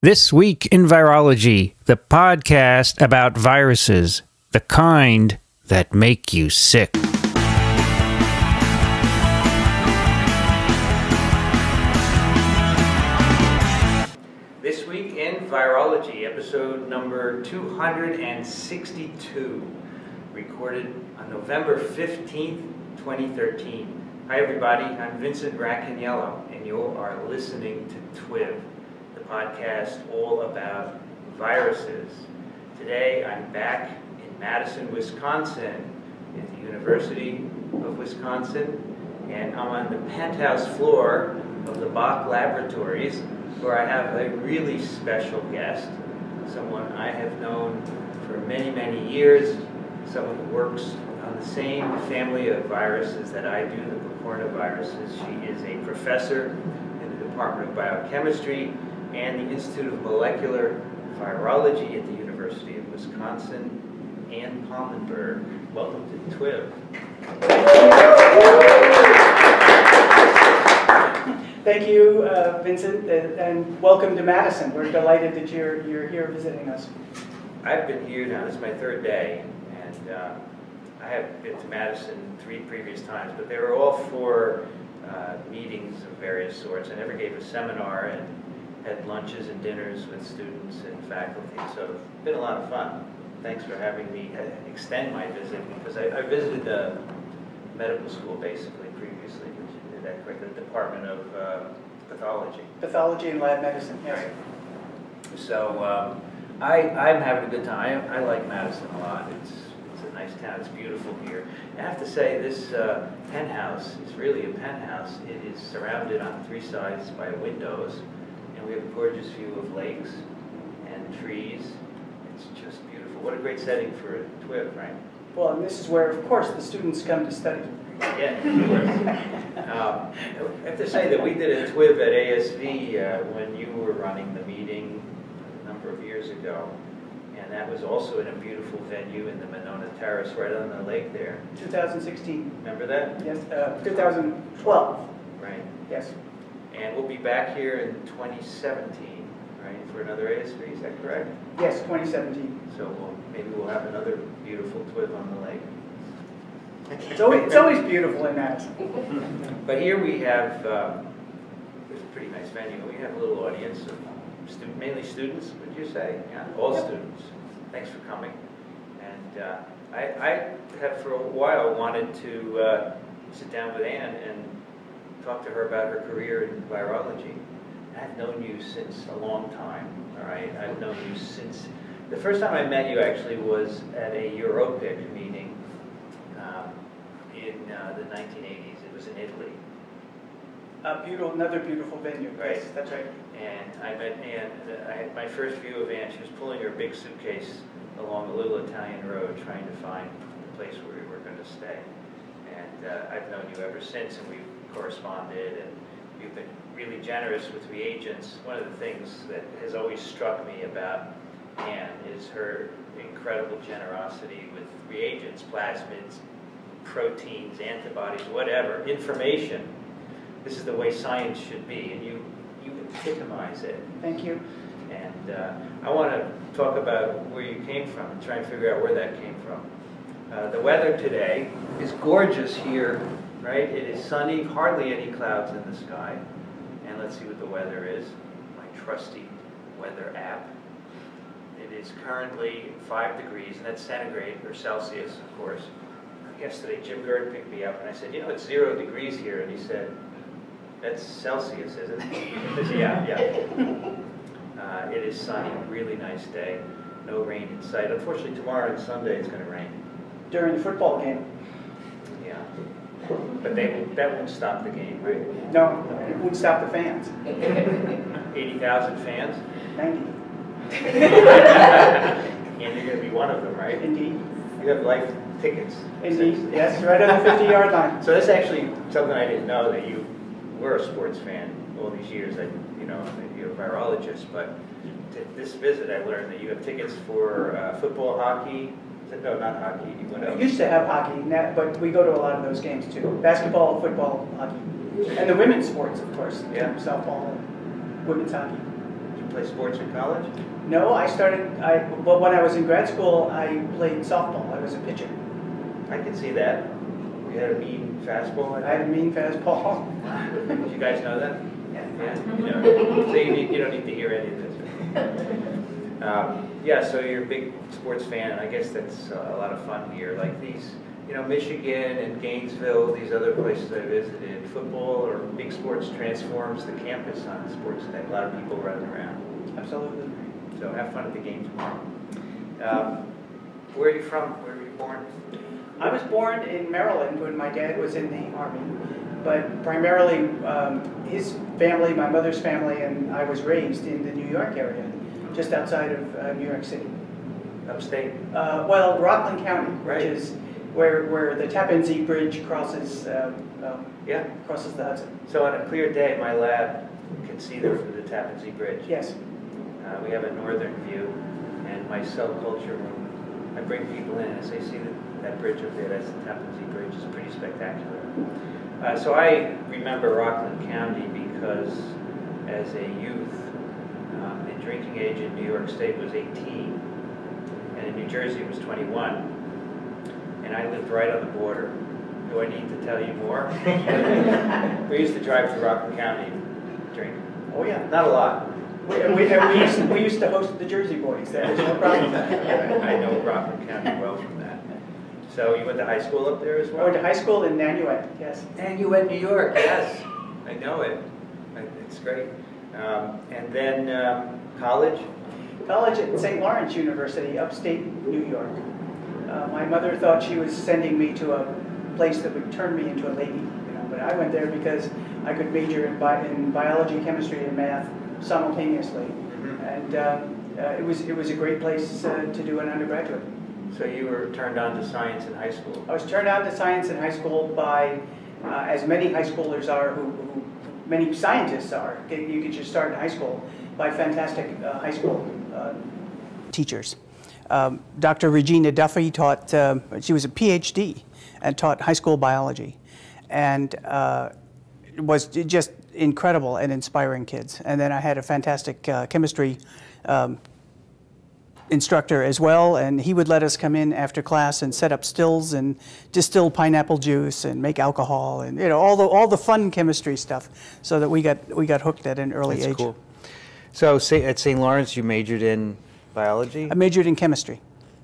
This Week in Virology, the podcast about viruses, the kind that make you sick. This Week in Virology, episode number 262, recorded on November 15th, 2013. Hi everybody, I'm Vincent and you are listening to TWiV, the podcast all about viruses. Today I'm back in Madison, Wisconsin, at the University of Wisconsin, and I'm on the penthouse floor of the Bach Laboratories, where I have a really special guest, someone I have known for many, many years, someone who works on the same family of viruses that I do, the coronaviruses. She is a professor in the Department of Biochemistry and the Institute of Molecular Virology at the University of Wisconsin, Ann Palmenberg. Welcome to TWiV. Thank you, Vincent, and welcome to Madison. We're delighted that you're here visiting us. I've been here now, this is my third day, and I have been to Madison 3 previous times, but they were all for meetings of various sorts. I never gave a seminar and had lunches and dinners with students and faculty, so it's been a lot of fun. Thanks for having me extend my visit, because I visited the medical school basically previously, which is that correct, the Department of Pathology. Pathology and lab medicine, yes. Right. So I'm having a good time. I like Madison a lot. It's a nice town. It's beautiful here. I have to say, this penthouse is really a penthouse. It is surrounded on 3 sides by windows, and we have a gorgeous view of lakes and trees. It's just beautiful. What a great setting for a TWiV, right? Well, and this is where, of course, the students come to study. Yeah, of course. I have to say that we did a TWiV at ASV when you were running the meeting a number of years ago. And that was also in a beautiful venue in the Monona Terrace right on the lake there. 2016. Remember that? Yes, 2012. Right. Yes. And we'll be back here in 2017, right, for another ASV, is that correct? Yes, 2017. So maybe we'll have another beautiful TWiV on the lake. It's always beautiful in Madison. But here we have, it's a pretty nice venue. We have a little audience of mainly students, would you say? Yeah, all students. Thanks for coming. And I have for a while wanted to sit down with Ann and talk to her about her career in virology. I've known you since a long time, all right? I've known you since, the first time I met you actually was at a Europic meeting in the 1980s. It was in Italy. Another beautiful venue. Right. Yes, that's right. And I met Ann, I had my first view of Ann. She was pulling her big suitcase along a little Italian road trying to find the place where we were going to stay. And I've known you ever since, and we've corresponded, and you've been really generous with reagents. One of the things that has always struck me about Ann is her incredible generosity with reagents, plasmids, proteins, antibodies, whatever, information. This is the way science should be, and you epitomize it. Thank you. And I want to talk about where you came from and try and figure out where that came from. The weather today is gorgeous here, right? It is sunny, hardly any clouds in the sky. And let's see what the weather is. My trusty weather app. It is currently 5 degrees, and that's centigrade, or Celsius, of course. Yesterday, Jim Gerd picked me up, and I said, you know, it's 0 degrees here. And he said, that's Celsius, isn't it? I said, yeah. It is sunny, really nice day. No rain in sight. Unfortunately, tomorrow and Sunday it's going to rain. During the football game. Yeah. But that won't stop the game, right? No, it wouldn't stop the fans. 80,000 fans? 90. And you're going to be one of them, right? Indeed. You have life tickets. Indeed, yes, right on the 50-yard line. So that's actually something I didn't know, that you were a sports fan all these years, that you're a virologist, but this visit I learned that you have tickets for football, hockey. No, not hockey. What else? We used to have hockey, but we go to a lot of those games too. Basketball, football, hockey. And the women's sports, of course. Yeah. Softball, women's hockey. you play sports in college? No, well, when I was in grad school, I played softball. I was a pitcher. I can see that. You had a mean fastball? I had a mean fastball. Did you guys know that? Yeah. So you don't need to hear any of this. Yeah, so you're a big sports fan, and I guess that's a lot of fun here. Like these, Michigan and Gainesville, these other places I visited, football or big sports transforms the campus on sports day. A lot of people running around. Absolutely. So have fun at the game tomorrow. Where are you from? Where were you born? I was born in Maryland when my dad was in the Army, but primarily his family, my mother's family, and I was raised in the New York area, just outside of New York City. Upstate? Well, Rockland County, right. Which is where the Tappan Zee Bridge crosses crosses the Hudson. So on a clear day, my lab can see the Tappan Zee Bridge. Yes. We have a northern view, and my cell culture room, I bring people in and say, see that bridge up there, that's the Tappan Zee Bridge. It's pretty spectacular. So I remember Rockland County because as a youth, the drinking age in New York State was 18, and in New Jersey it was 21, and I lived right on the border. Do I need to tell you more? We used to drive to Rockland County and drink. Oh yeah. Not a lot. We used to host the Jersey Boys. There's no problem with that. I know Rockland County well from that. So you went to high school up there as well? I went to high school in Nanuet, yes. Nanuet, New York, yes. I know it. It's great. And then college? College at St. Lawrence University, upstate New York. My mother thought she was sending me to a place that would turn me into a lady, but I went there because I could major in biology, chemistry, and math simultaneously, and it was a great place to do an undergraduate. So you were turned on to science in high school? I was turned on to science in high school by, as many high schoolers are, who many scientists are. You get your start in high school by fantastic high school teachers. Dr. Regina Duffy taught. She was a PhD and taught high school biology, and was just incredible and inspiring kids. And then I had a fantastic chemistry instructor as well, and he would let us come in after class and set up stills and distill pineapple juice and make alcohol and all the fun chemistry stuff, so that we got hooked at an early age. That's cool. So at St. Lawrence you majored in biology? I majored in chemistry.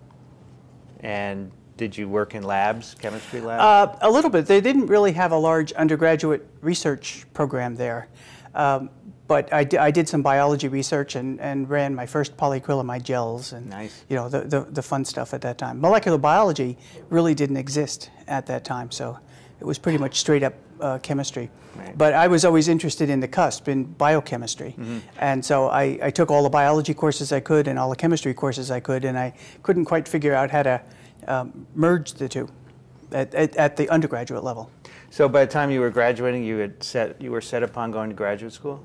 And did you work in labs, chemistry labs? A little bit. They didn't really have a large undergraduate research program there. But I did some biology research and ran my first polyacrylamide gels and nice. The fun stuff at that time. Molecular biology really didn't exist at that time, so it was pretty much straight up chemistry. Right. But I was always interested in the cusp, in biochemistry. Mm-hmm. And so I took all the biology courses I could and all the chemistry courses I could, and I couldn't quite figure out how to merge the two at the undergraduate level. So by the time you were graduating, you were set upon going to graduate school?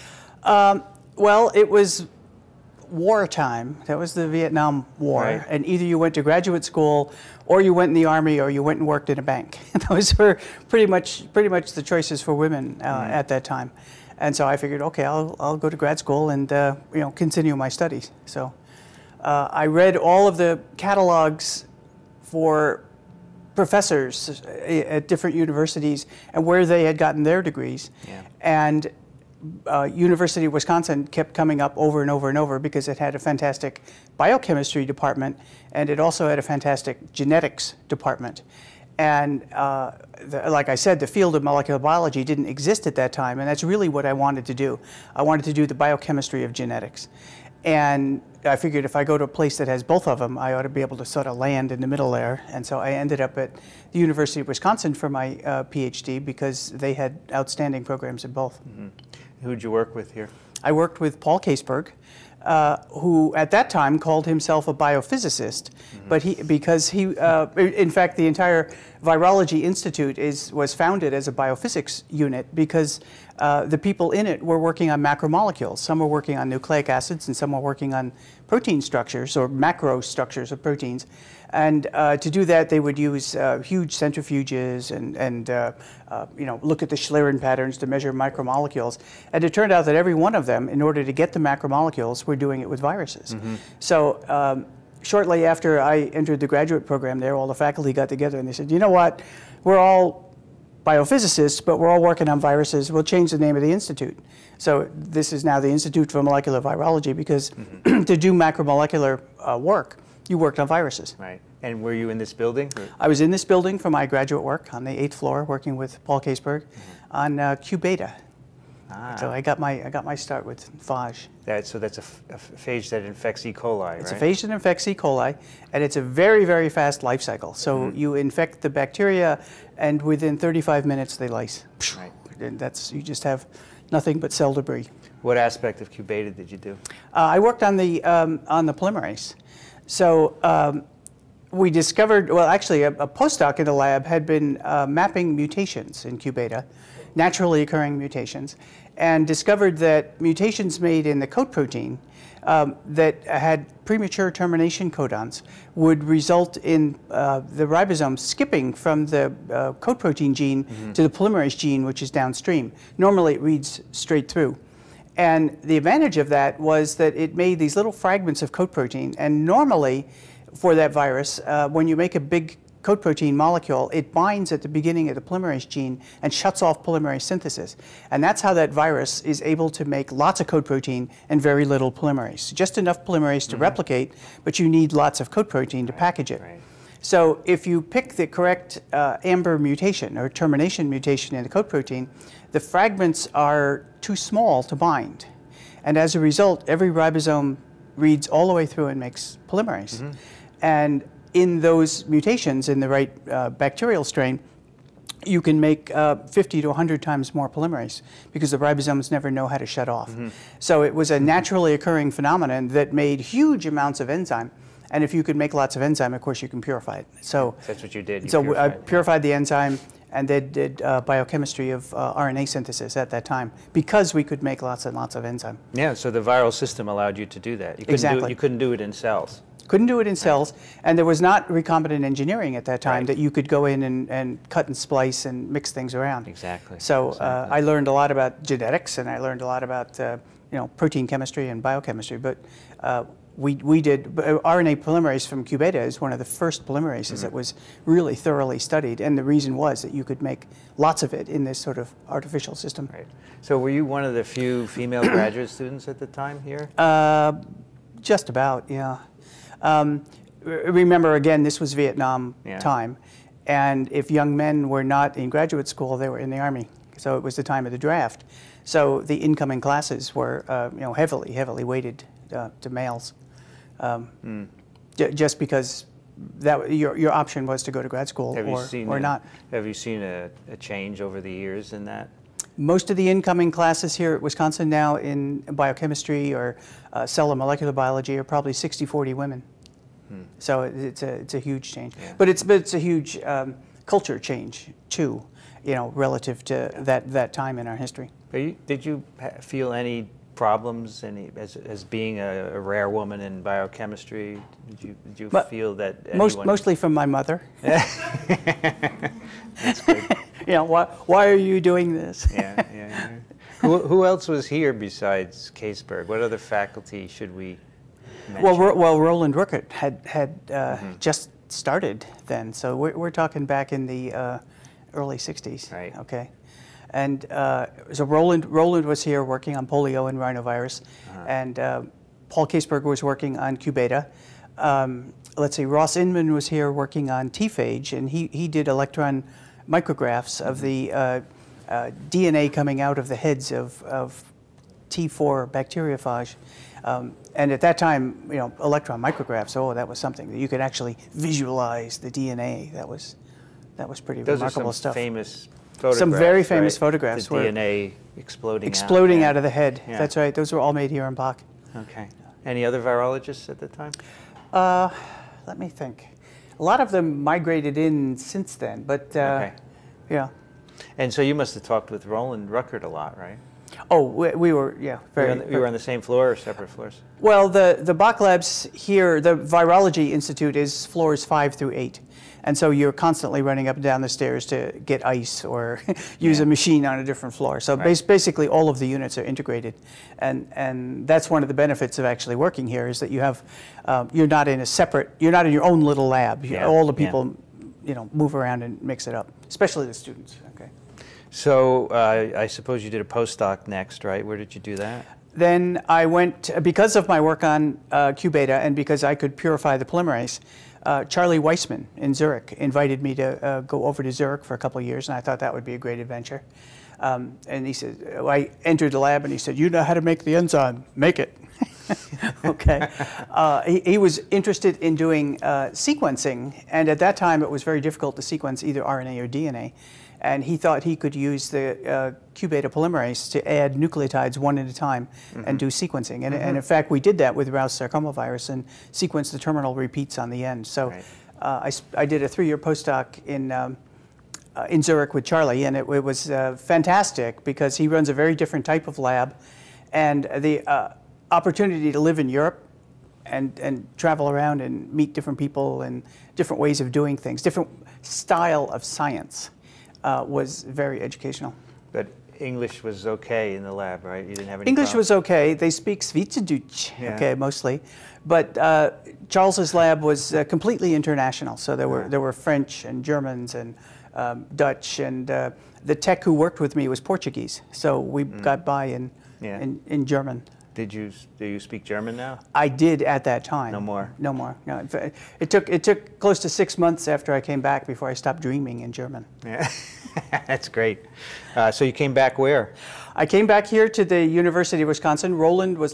Well, it was wartime. That was the Vietnam War. Right. And either you went to graduate school, or you went in the Army, or you went and worked in a bank. Those were pretty much the choices for women at that time. And so I figured, okay, I'll go to grad school and continue my studies. So I read all of the catalogs for professors at different universities and where they had gotten their degrees. Yeah. And University of Wisconsin kept coming up over and over and over because it had a fantastic biochemistry department, and it also had a fantastic genetics department. And like I said, the field of molecular biology didn't exist at that time, and that's really what I wanted to do. I wanted to do the biochemistry of genetics. And I figured if I go to a place that has both of them, I ought to be able to sort of land in the middle there. And so I ended up at the University of Wisconsin for my PhD because they had outstanding programs in both. Mm-hmm. Who'd you work with here? I worked with Paul Caseberg, who at that time called himself a biophysicist, mm-hmm. but in fact, the entire Virology Institute was founded as a biophysics unit because the people in it were working on macromolecules. Some were working on nucleic acids, and some were working on protein structures or macro structures of proteins. And to do that, they would use huge centrifuges and look at the Schlieren patterns to measure micromolecules. And it turned out that every one of them, in order to get the macromolecules, were doing it with viruses. So shortly after I entered the graduate program there, all the faculty got together and they said, you know what, we're all biophysicists, but we're all working on viruses. We'll change the name of the institute. So this is now the Institute for Molecular Virology because to do macromolecular work, you worked on viruses. Right. And were you in this building? Or? I was in this building for my graduate work on the 8th floor, working with Paul Caseberg on Q beta. So I got my start with phage. So that's a phage that infects E. coli, right? It's a phage that infects E. coli, and it's a very, very fast life cycle. So you infect the bacteria, and within 35 minutes they lyse. Right. And you just have nothing but cell debris. What aspect of Q beta did you do? I worked on the polymerase. So we discovered, well, actually, a postdoc in the lab had been mapping mutations in Q beta, naturally occurring mutations, and discovered that mutations made in the coat protein that had premature termination codons would result in the ribosome skipping from the coat protein gene to the polymerase gene, which is downstream. Normally, it reads straight through. And the advantage of that was that it made these little fragments of coat protein, and normally, for that virus, when you make a big coat protein molecule, it binds at the beginning of the polymerase gene and shuts off polymerase synthesis. And that's how that virus is able to make lots of coat protein and very little polymerase. Just enough polymerase to replicate, but you need lots of coat protein to package it. Right. So if you pick the correct amber mutation or termination mutation in the coat protein, the fragments are too small to bind. And as a result, every ribosome reads all the way through and makes polymerase. And in those mutations, in the right bacterial strain, you can make 50 to 100 times more polymerase because the ribosomes never know how to shut off. So it was a naturally occurring phenomenon that made huge amounts of enzyme. And if you could make lots of enzyme, of course, you can purify it. So that's what you did. So I purified the enzyme and then did biochemistry of RNA synthesis at that time because we could make lots and lots of enzyme. Yeah, so the viral system allowed you to do that. You couldn't you couldn't do it in cells. Couldn't do it in cells, and there was not recombinant engineering at that time that you could go in and cut and splice and mix things around. Exactly. So I learned a lot about genetics, and I learned a lot about protein chemistry and biochemistry. But we did RNA polymerase from Q beta is one of the first polymerases that was really thoroughly studied, and the reason was that you could make lots of it in this sort of artificial system. Right. So were you one of the few female graduate students at the time here? Just about, yeah. Remember, again, this was Vietnam time, and if young men were not in graduate school, they were in the Army. So it was the time of the draft. So the incoming classes were, heavily weighted to males, just because that your option was to go to grad school or not. Have you seen a change over the years in that? Most of the incoming classes here at Wisconsin now in biochemistry or cell or molecular biology are probably 60-40 women. So it's a huge change. Yeah. But it's a huge culture change too, relative to that time in our history. Did you feel any problems as being a rare woman in biochemistry? Did you feel that anyone... Mostly from my mother. That's good. Why are you doing this? Yeah. Who else was here besides Caseberg? What other faculty should we mention? Well, Roland Ruckert had just started then, so we're talking back in the early '60s. Right. Okay. And so Roland was here working on polio and rhinovirus, and Paul Caseberg was working on Q beta. Let's see, Ross Inman was here working on T-phage, and he did electron micrographs of the DNA coming out of the heads of T4 bacteriophage. And at that time, electron micrographs, that was something that you could actually visualize the DNA. That was pretty remarkable stuff. Those are some famous photographs, some very famous photographs. The DNA exploding out of the head. Yeah. That's right. Those were all made here in Bach. Okay. Any other virologists at the time? Let me think. A lot of them migrated in since then, but okay. Yeah. And so you must have talked with Roland Ruckert a lot, right? Oh, we were, yeah, You were on the same floor or separate floors? Well, the Bach labs here, the Virology Institute is floors 5 through 8. And so you're constantly running up and down the stairs to get ice or use a machine on a different floor. So basically all of the units are integrated. And that's one of the benefits of actually working here is that you have, you're not in your own little lab. All the people, move around and mix it up, especially the students. Okay. So I suppose you did a postdoc next, right? Where did you do that? Then I went, because of my work on Q-beta and because I could purify the polymerase, Charlie Weissman in Zurich invited me to go over to Zurich for a couple of years, and I thought that would be a great adventure. And he said, I entered the lab, and he said, you know how to make the enzyme, make it. Okay. He was interested in doing sequencing, and at that time it was very difficult to sequence either RNA or DNA. And he thought he could use the Q-beta polymerase to add nucleotides one at a time and do sequencing. And in fact, we did that with Rouse sarcoma virus and sequenced the terminal repeats on the end. So I did a 3-year postdoc in Zurich with Charlie, and it was fantastic because he runs a very different type of lab. And the opportunity to live in Europe and travel around and meet different people and different ways of doing things, different style of science. Was very educational. But English was okay in the lab, right? You didn't have any English problems? was okay. They speak Schweizerdeutsch, okay, mostly. But Charles's lab was completely international. So there were French and Germans and Dutch, and the tech who worked with me was Portuguese. So we got by in German. Do you speak German now? I did at that time. No more? No more. No. It took close to 6 months after I came back before I stopped dreaming in German. Yeah, that's great. So you came back where? I came back here to the University of Wisconsin. Roland Ruckert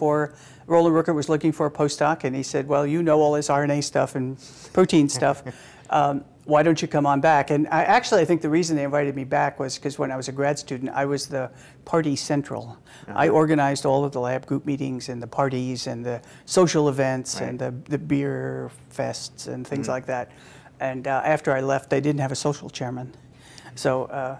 was looking for a postdoc, and he said, well, you know all this RNA stuff and protein stuff. Why don't you come on back? And I think the reason they invited me back was because when I was a grad student, I was the party central. I organized all of the lab group meetings and the parties and the social events and the beer fests and things like that. And after I left, they didn't have a social chairman. So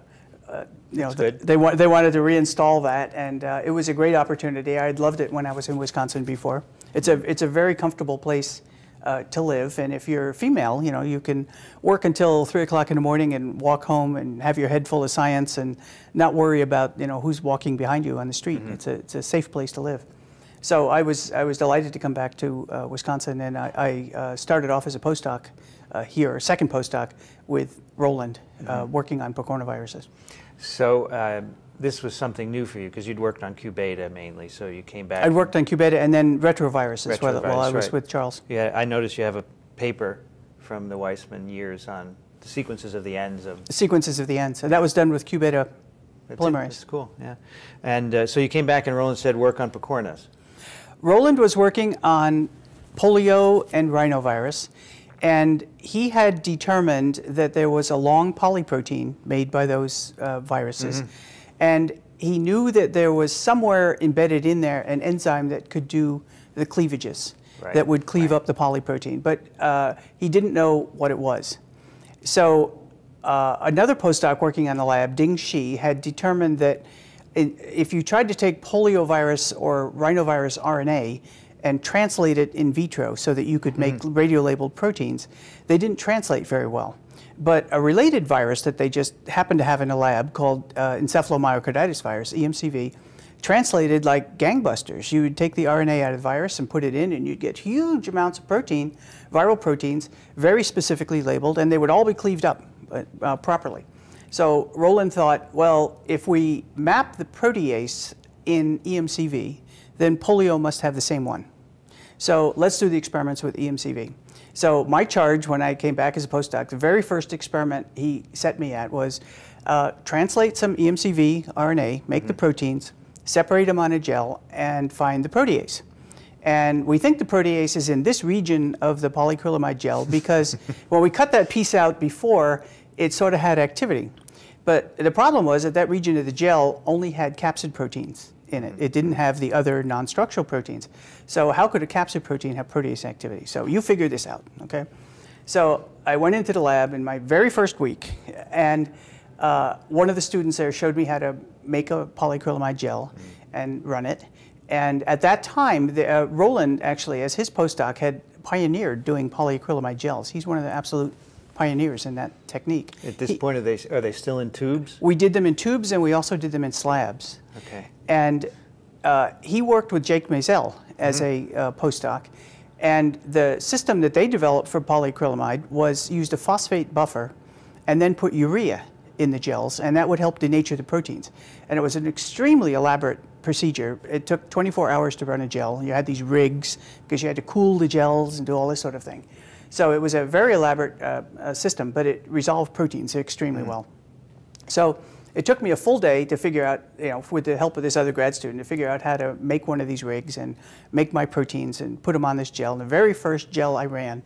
they wanted to reinstall that, and it was a great opportunity. I'd loved it when I was in Wisconsin before. It's a very comfortable place to live, and if you're female, you can work until 3 o'clock in the morning and walk home and have your head full of science and not worry about who's walking behind you on the street. It's a safe place to live. So I was delighted to come back to Wisconsin, and I started off as a postdoc here, a second postdoc with Roland, working on picornaviruses. So this was something new for you because you'd worked on Q-beta mainly, so you came back. I'd worked on Q-beta and then retroviruses while I was with Charles. Yeah, I noticed you have a paper from the Weissman years on the sequences of the ends of... The sequences of the ends, and that was done with Q-beta polymerase. That's cool, yeah. And so you came back and Roland said work on picornas. Roland was working on polio and rhinovirus, and he had determined that there was a long polyprotein made by those viruses. And he knew that there was somewhere embedded in there an enzyme that could do the cleavages, that would cleave up the polyprotein. But he didn't know what it was. So another postdoc working on the lab, Ding Shi, had determined that if you tried to take poliovirus or rhinovirus RNA and translate it in vitro so that you could make radiolabeled proteins, they didn't translate very well. But a related virus that they just happened to have in a lab called encephalomyocarditis virus, EMCV, translated like gangbusters. You would take the RNA out of the virus and put it in, and you'd get huge amounts of protein, viral proteins, very specifically labeled, and they would all be cleaved up properly. So Roland thought, well, if we map the protease in EMCV, then polio must have the same one. So let's do the experiments with EMCV. So my charge when I came back as a postdoc, the very first experiment he set me at was translate some EMCV RNA, make the proteins, separate them on a gel, and find the protease. And we think the protease is in this region of the polyacrylamide gel because when we cut that piece out before, it sort of had activity. But the problem was that that region of the gel only had capsid proteins in it. It didn't have the other non-structural proteins. So how could a capsid protein have protease activity? So you figure this out, okay? So I went into the lab in my very first week, and one of the students there showed me how to make a polyacrylamide gel and run it. And at that time, Roland actually, as his postdoc, had pioneered doing polyacrylamide gels. He's one of the absolute pioneers in that technique. At this point, are they still in tubes? We did them in tubes, and we also did them in slabs. Okay. And he worked with Jake Maisel as a postdoc. And the system that they developed for polyacrylamide was used a phosphate buffer and then put urea in the gels, and that would help denature the proteins. And it was an extremely elaborate procedure. It took 24 hours to run a gel. You had these rigs because you had to cool the gels and do all this sort of thing. So it was a very elaborate system, but it resolved proteins extremely well. So it took me a full day to figure out, with the help of this other grad student, to figure out how to make one of these rigs and make my proteins and put them on this gel. And the very first gel I ran,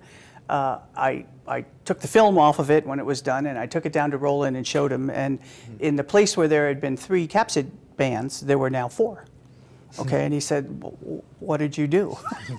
I took the film off of it when it was done, and I took it down to Roland and showed him. And in the place where there had been 3 capsid bands, there were now 4. Okay, and he said, "What did you do?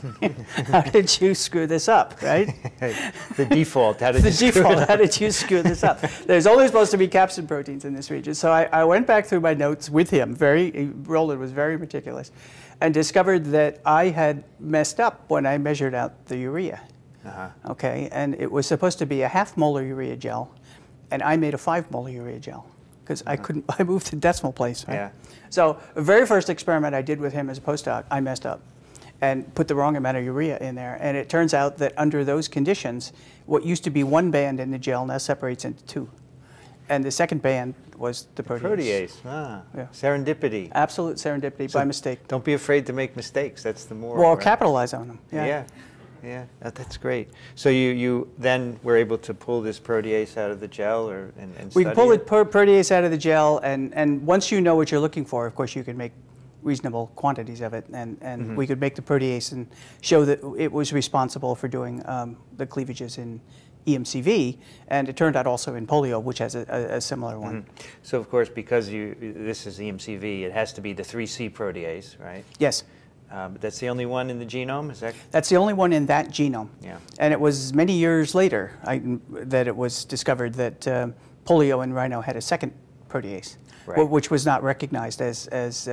How did you screw this up?" Right? The default. How did How did you screw this up? There's only supposed to be capsid proteins in this region. So I went back through my notes with him. Roland was very meticulous, and discovered that I had messed up when I measured out the urea. Okay, and it was supposed to be a 1/2 molar urea gel, and I made a 5 molar urea gel because I moved to decimal place. Right? Yeah. So the very first experiment I did with him as a postdoc, I messed up and put the wrong amount of urea in there. And it turns out that under those conditions, what used to be 1 band in the gel now separates into 2. And the second band was the protease. Protease. Yeah. Serendipity. Absolute serendipity by mistake. Don't be afraid to make mistakes. That's the more. Well, capitalize on them. Yeah. Yeah, that's great. So you then were able to pull this protease out of the gel and we study pull it? the protease out of the gel, and once you know what you're looking for, of course, you can make reasonable quantities of it, and we could make the protease and show that it was responsible for doing the cleavages in EMCV, and it turned out also in polio, which has a similar one. So of course, because this is EMCV, it has to be the 3C protease, right? Yes. That's the only one in the genome, is that? That's the only one in that genome. Yeah. And it was many years later that it was discovered that polio and rhino had a second protease, which was not recognized as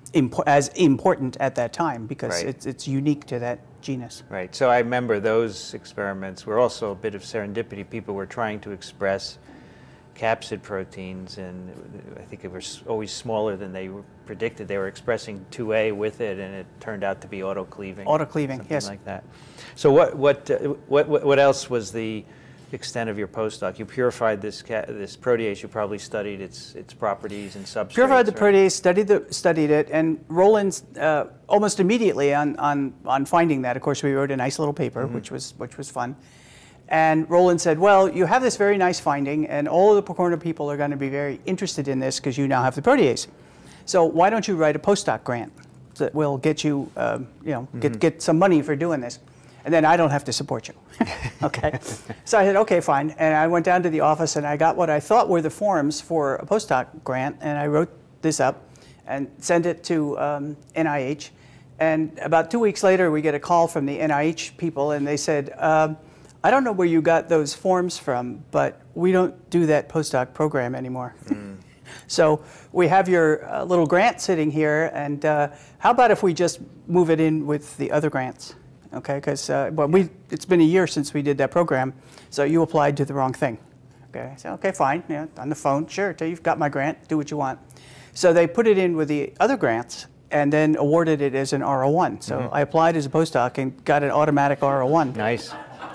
important at that time because it's unique to that genus. Right. So I remember those experiments were also a bit of serendipity. People were trying to express capsid proteins, and I think it was always smaller than they predicted. They were expressing 2A with it, and it turned out to be autocleaving. Autocleaving, yes. Something like that. So what else was the extent of your postdoc? You purified this protease. You probably studied its properties and substrates. Purified the protease, studied it, and Roland almost immediately on finding that. Of course, we wrote a nice little paper, which was fun. And Roland said, "Well, you have this very nice finding, and all of the Pocorno people are going to be very interested in this because you now have the protease. So why don't you write a postdoc grant that will get you, get some money for doing this, and then I don't have to support you." Okay. So I said, "Okay, fine." And I went down to the office, and I got what I thought were the forms for a postdoc grant, and I wrote this up and sent it to NIH. And about 2 weeks later, we get a call from the NIH people, and they said, "I don't know where you got those forms from, but we don't do that postdoc program anymore." So we have your little grant sitting here, and how about if we just move it in with the other grants? Okay, because it's been a year since we did that program, so you applied to the wrong thing. Okay, so okay, fine, yeah, on the phone, sure, you've got my grant, do what you want. So they put it in with the other grants, and then awarded it as an R01. So I applied as a postdoc and got an automatic R01. Nice.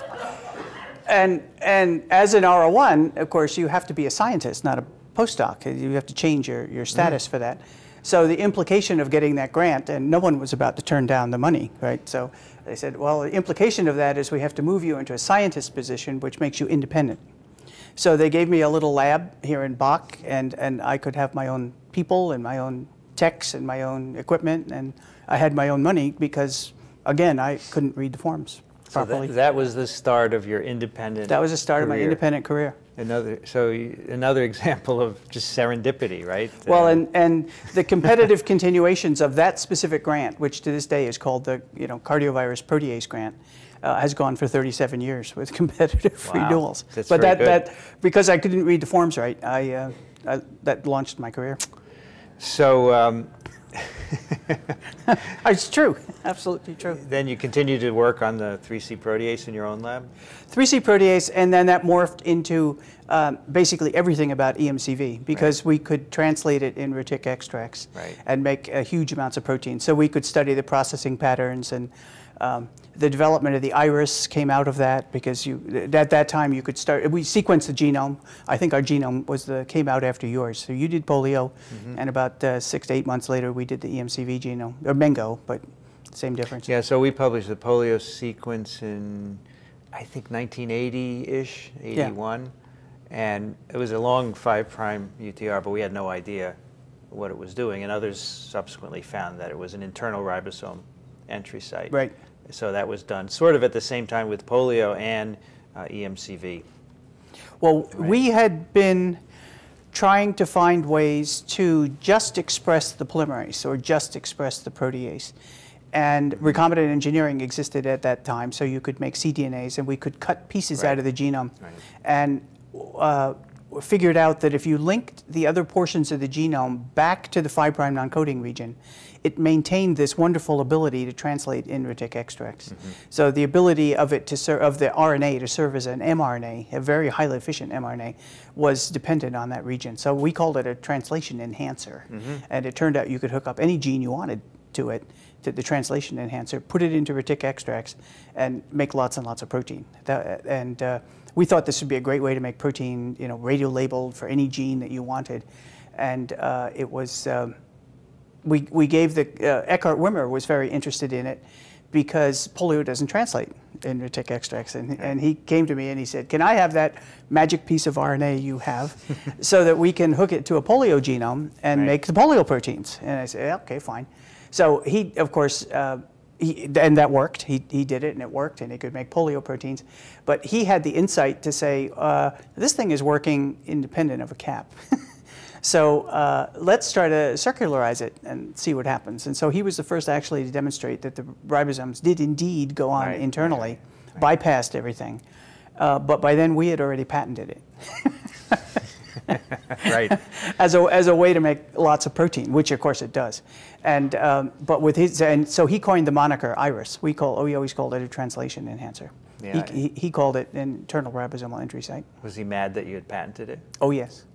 And as an R01, of course, you have to be a scientist, not a postdoc. You have to change your status for that. So the implication of getting that grant, and no one was about to turn down the money, right? So they said, well, the implication of that is we have to move you into a scientist position, which makes you independent. So they gave me a little lab here in Bach, and I could have my own people and my own techs and my own equipment, and I had my own money because, again, I couldn't read the forms properly. So that was the start of your independent That was the start career. of my independent career. Another example of just serendipity, right? Well, and the competitive continuations of that specific grant, which to this day is called the cardiovirus protease grant, has gone for 37 years with competitive renewals. That's but very good. that because I couldn't read the forms right, that launched my career. So It's true, absolutely true. then you continue to work on the 3C protease in your own lab? 3C protease, and then that morphed into basically everything about EMCV, because we could translate it in retic extracts and make huge amounts of protein. So we could study the processing patterns, and the development of the iris came out of that, because at that time you could start, we sequenced the genome. I think our genome came out after yours. So you did polio, and about 6 to 8 months later we did the EMCV genome, or Mengo, but same difference. Yeah, so we published the polio sequence in, I think, 1980-ish, 81. Yeah. And it was a long 5' UTR, but we had no idea what it was doing. And others subsequently found that it was an internal ribosome entry site. Right. So that was done sort of at the same time with polio and EMCV. Well, we had been trying to find ways to just express the polymerase or just express the protease. And recombinant engineering existed at that time, so you could make cDNAs, and we could cut pieces out of the genome. And figured out that if you linked the other portions of the genome back to the 5' non-coding region, it maintained this wonderful ability to translate in retic extracts. So the ability of it to of the RNA to serve as an mRNA, a very highly efficient mRNA, was dependent on that region. So we called it a translation enhancer. And it turned out you could hook up any gene you wanted to it, to the translation enhancer, put it into retic extracts, and make lots and lots of protein. We thought this would be a great way to make protein, radio-labeled for any gene that you wanted. And it was, we gave Eckhart Wimmer was very interested in it, because polio doesn't translate in retic extracts. And he came to me and he said, can I have that magic piece of RNA you have so that we can hook it to a polio genome and make the polio proteins? And I said, okay, fine. So he, of course, and that worked. He did it, and it worked, and he could make polio proteins. But he had the insight to say, this thing is working independent of a cap. So let's try to circularize it and see what happens. And so he was the first actually to demonstrate that the ribosomes did indeed go on internally, bypassed everything. But by then we had already patented it. As a way to make lots of protein, which of course it does. And but with his, and so he coined the moniker iris. We always called it a translation enhancer. Yeah. He called it an internal ribosomal entry site. Was he mad that you had patented it? Oh yes.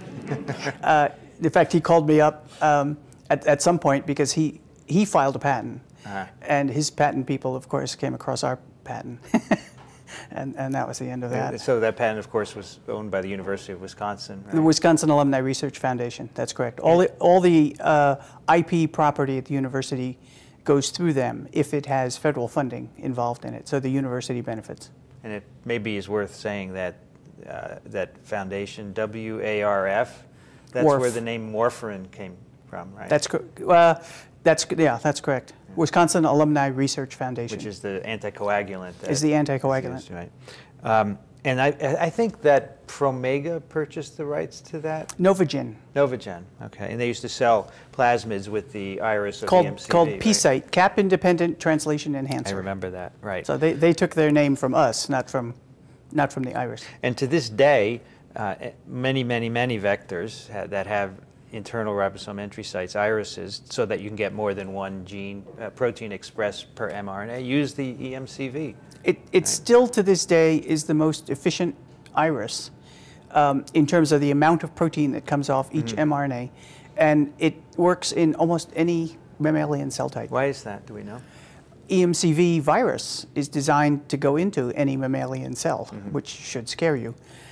In fact, he called me up at some point because he filed a patent, and his patent people, of course, came across our patent. And that was the end of that. So that patent, of course, was owned by the University of Wisconsin, right? The Wisconsin Alumni Research Foundation, that's correct. All the IP property at the university goes through them if it has federal funding involved in it, so the university benefits. And it maybe is worth saying that that foundation, WARF, that's where the name warfarin came from, right? That's correct. That's correct. Yeah. Wisconsin Alumni Research Foundation. Which is the anticoagulant. Is the anticoagulant. Is, right. And I think that Promega purchased the rights to that? Novogen. Novogen, okay. And they used to sell plasmids with the iris of the EMCV, called PSITE, Cap-Independent Translation Enhancer. I remember that, right. So they took their name from us, not from the iris. And to this day, many vectors that have internal ribosome entry sites, irises, so that you can get more than one gene protein expressed per mRNA, use the EMCV. It still to this day is the most efficient iris in terms of the amount of protein that comes off each mRNA, and it works in almost any mammalian cell type. Why is that? Do we know? EMCV virus is designed to go into any mammalian cell, which should scare you.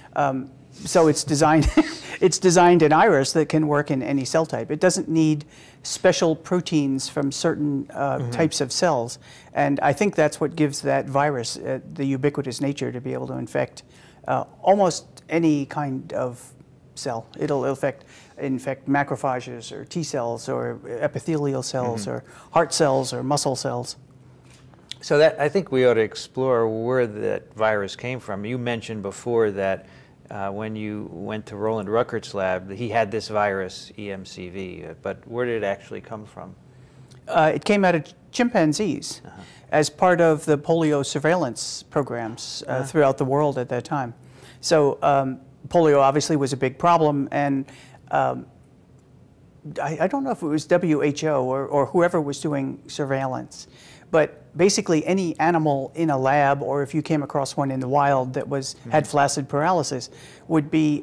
So it's designed, it's designed an iris that can work in any cell type. It doesn't need special proteins from certain types of cells. And I think that's what gives that virus the ubiquitous nature to be able to infect almost any kind of cell. It'll infect macrophages or T cells or epithelial cells or heart cells or muscle cells. So that, I think we ought to explore where that virus came from. You mentioned before that when you went to Roland Ruckert's lab, he had this virus, EMCV, but where did it actually come from? It came out of chimpanzees as part of the polio surveillance programs throughout the world at that time. So polio obviously was a big problem, and I don't know if it was WHO or whoever was doing surveillance, but basically any animal in a lab, or if you came across one in the wild that had flaccid paralysis, would be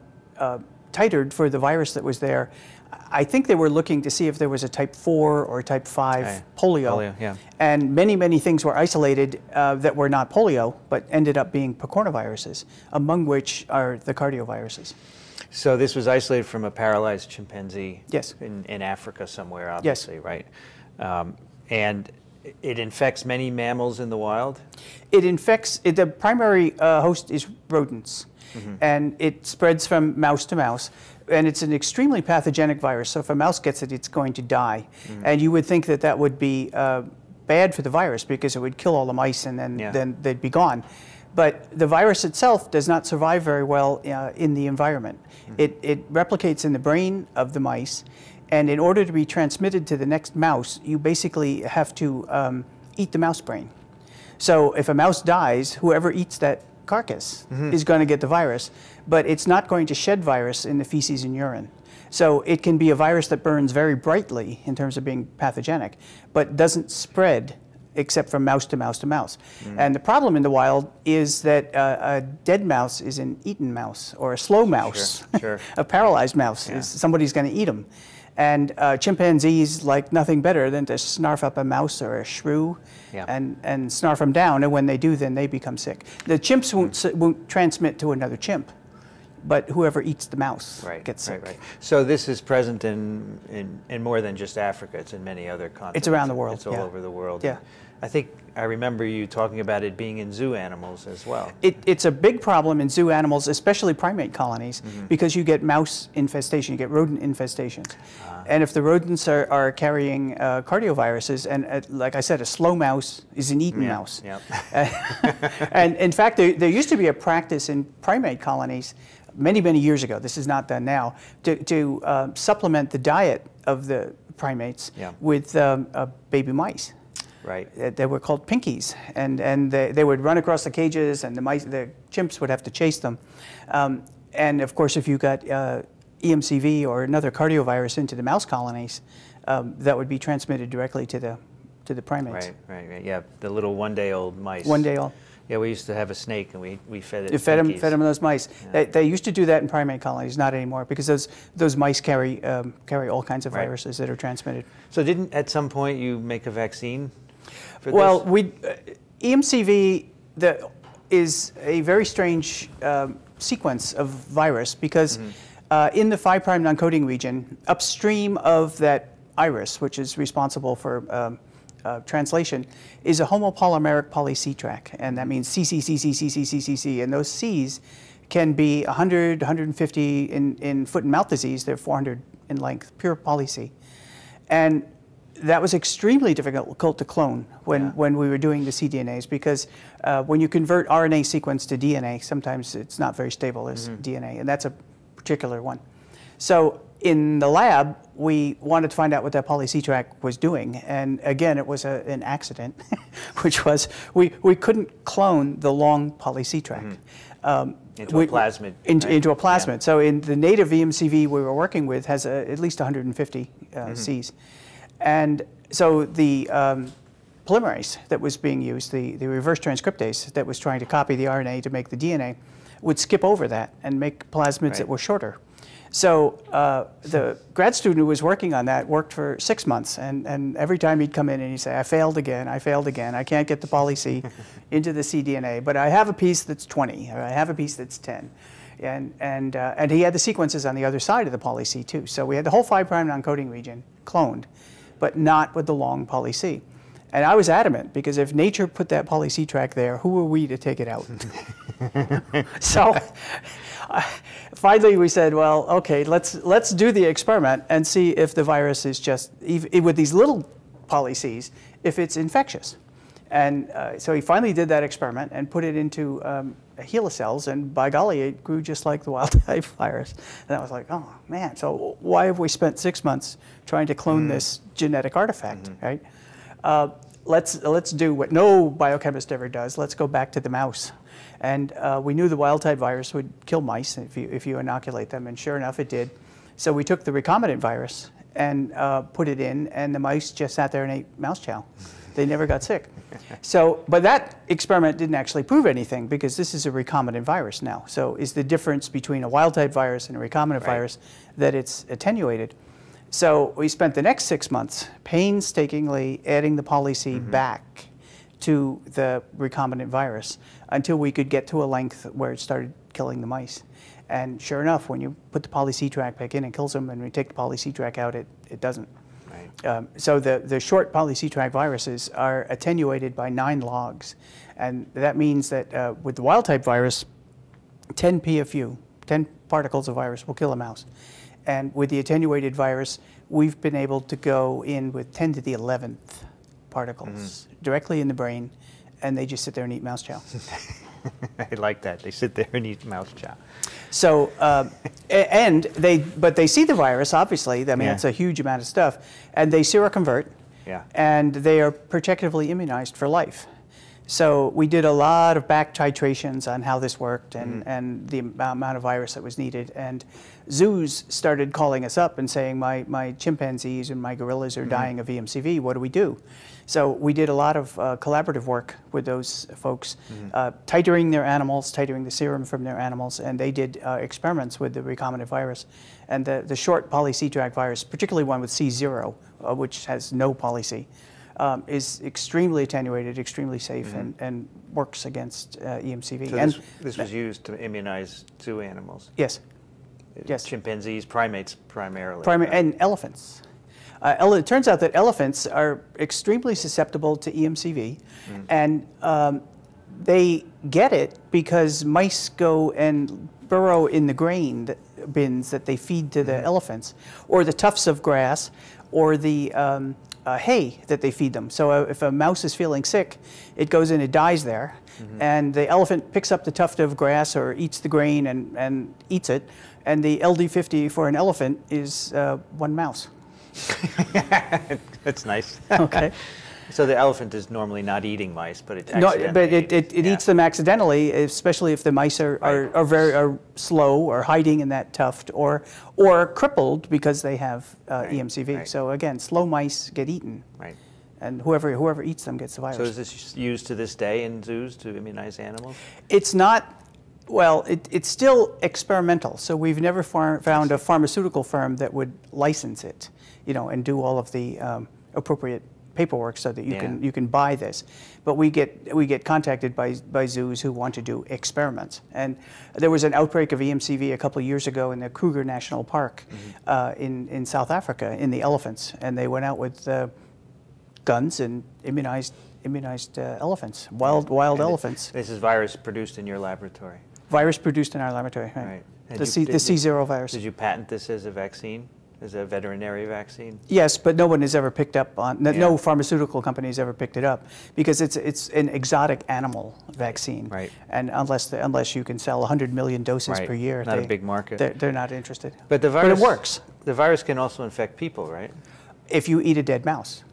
titered for the virus that was there. I think they were looking to see if there was a type 4 or type 5 polio. Yeah. And many, many things were isolated that were not polio, but ended up being picornaviruses, among which are the cardioviruses. So this was isolated from a paralyzed chimpanzee. Yes. In Africa somewhere, obviously, yes. Right? And it infects many mammals in the wild? It infects, the primary host is rodents, and it spreads from mouse to mouse. And it's an extremely pathogenic virus, so if a mouse gets it, it's going to die. And you would think that that would be bad for the virus because it would kill all the mice and then they'd be gone. But the virus itself does not survive very well in the environment. It replicates in the brain of the mice, and in order to be transmitted to the next mouse, you basically have to eat the mouse brain. So if a mouse dies, whoever eats that carcass is going to get the virus, but it's not going to shed virus in the feces and urine. So it can be a virus that burns very brightly in terms of being pathogenic, but doesn't spread except from mouse to mouse to mouse. And the problem in the wild is that a dead mouse is an eaten mouse, or a slow mouse, a paralyzed mouse. Somebody's going to eat them. And chimpanzees like nothing better than to snarf up a mouse or a shrew and snarf them down, and when they do, then they become sick. The chimps won't transmit to another chimp, but whoever eats the mouse gets sick. Right. So this is present in more than just Africa. It's in many other continents. It's around the world. It's all over the world. Yeah. I think I remember you talking about it being in zoo animals as well. It's a big problem in zoo animals, especially primate colonies, because you get mouse infestation, you get rodent infestations. And if the rodents are carrying cardioviruses, and like I said, a slow mouse is an eaten mouse. And in fact, there used to be a practice in primate colonies many, many years ago, this is not done now, to supplement the diet of the primates with baby mice. Right. They were called pinkies, and they would run across the cages, and the chimps would have to chase them. And of course, if you got EMCV or another cardiovirus into the mouse colonies, that would be transmitted directly to the primates. Right. Yeah, the little one-day-old mice. One-day-old. Yeah, we used to have a snake, and we fed it. Fed them those mice. Yeah. They used to do that in primate colonies, not anymore, because those mice carry all kinds of viruses that are transmitted. So didn't at some point you make a vaccine? Well, EMCV is a very strange sequence of virus because in the 5' non-coding region, upstream of that iris, which is responsible for translation, is a homopolymeric poly-C track, and that means C, C, C, C, C, C, C, C, C, and those Cs can be 100, 150 in foot and mouth disease. They're 400 in length, pure poly-C. And that was extremely difficult to clone when we were doing the cDNAs, because when you convert RNA sequence to DNA, sometimes it's not very stable as DNA, and that's a particular one. So in the lab, we wanted to find out what that poly-C track was doing, and again, it was an accident, which was we couldn't clone the long poly-C track. Into a plasmid. Into a plasmid. Yeah. So in the native EMCV we were working with has at least 150 Cs. And so the polymerase that was being used, the reverse transcriptase that was trying to copy the RNA to make the DNA, would skip over that and make plasmids that were shorter. So the grad student who was working on that worked for 6 months, and every time he'd come in and he'd say, I failed again, I can't get the poly-C into the cDNA, but I have a piece that's 20, or I have a piece that's 10. And he had the sequences on the other side of the poly-C too. So we had the whole 5' non-coding region cloned, but not with the long poly-C. And I was adamant, because if nature put that poly-C track there, who were we to take it out? So finally we said, well, okay, let's do the experiment and see if the virus is just, with these little poly-Cs, if it's infectious. And so he finally did that experiment and put it into HeLa cells, and by golly, it grew just like the wild-type virus. And I was like, oh man, so why have we spent 6 months trying to clone this genetic artifact, right? Let's do what no biochemist ever does. Let's go back to the mouse. And we knew the wild-type virus would kill mice if you inoculate them, and sure enough, it did. So we took the recombinant virus and put it in, and the mice just sat there and ate mouse chow. They never got sick. So, but that experiment didn't actually prove anything, because this is a recombinant virus now. So is the difference between a wild-type virus and a recombinant virus that it's attenuated. So we spent the next 6 months painstakingly adding the poly-C back to the recombinant virus until we could get to a length where it started killing the mice. And sure enough, when you put the poly-C track back in, it kills them, and when you take the poly-C track out, it doesn't. Right. So the short poly-C track viruses are attenuated by 9 logs. And that means that with the wild-type virus, 10 PFU, 10 particles of virus will kill a mouse. And with the attenuated virus, we've been able to go in with 10 to the 11th particles directly in the brain, and they just sit there and eat mouse chow. I like that. They sit there and eat mouse chow. So, but they see the virus, obviously. I mean, it's a huge amount of stuff. And they seroconvert, and they are protectively immunized for life. So we did a lot of back titrations on how this worked and the amount of virus that was needed. And zoos started calling us up and saying, my chimpanzees and my gorillas are dying of EMCV. What do we do? So we did a lot of collaborative work with those folks, titering their animals, titering the serum from their animals, and they did experiments with the recombinant virus. And the short poly-C track virus, particularly one with C0, which has no poly-C, is extremely attenuated, extremely safe, and works against EMCV. So this was used to immunize zoo animals? Yes. Yes. Chimpanzees, primates primarily. And elephants. It turns out that elephants are extremely susceptible to EMCV, and they get it because mice go and burrow in the grain bins that they feed to the elephants, or the tufts of grass, or the hay that they feed them. So if a mouse is feeling sick, it goes and it dies there, and the elephant picks up the tuft of grass or eats the grain and eats it, and the LD50 for an elephant is 1 mouse. That's nice. Okay. So the elephant is normally not eating mice, but it eats them accidentally, especially if the mice are slow or hiding in that tuft, or crippled because they have EMCV. Right. So again, slow mice get eaten. Right. And whoever eats them gets the virus. So is this used to this day in zoos to immunize animals? It's not. Well, it's still experimental. So we've never found a pharmaceutical firm that would license it, and do all of the appropriate paperwork so that you can buy this. But we get contacted by zoos who want to do experiments. And there was an outbreak of EMCV a couple of years ago in the Kruger National Park in South Africa in the elephants, and they went out with guns and immunized elephants, wild elephants. This is virus produced in your laboratory. Virus produced in our laboratory, right. The C0 virus. Did you patent this as a vaccine, as a veterinary vaccine? Yes, but no one has ever picked up on, no pharmaceutical company has ever picked it up, because it's an exotic animal vaccine. Right. And unless you can sell 100 million doses per year. Not a big market. They're not interested. But it works. The virus can also infect people, right? If you eat a dead mouse.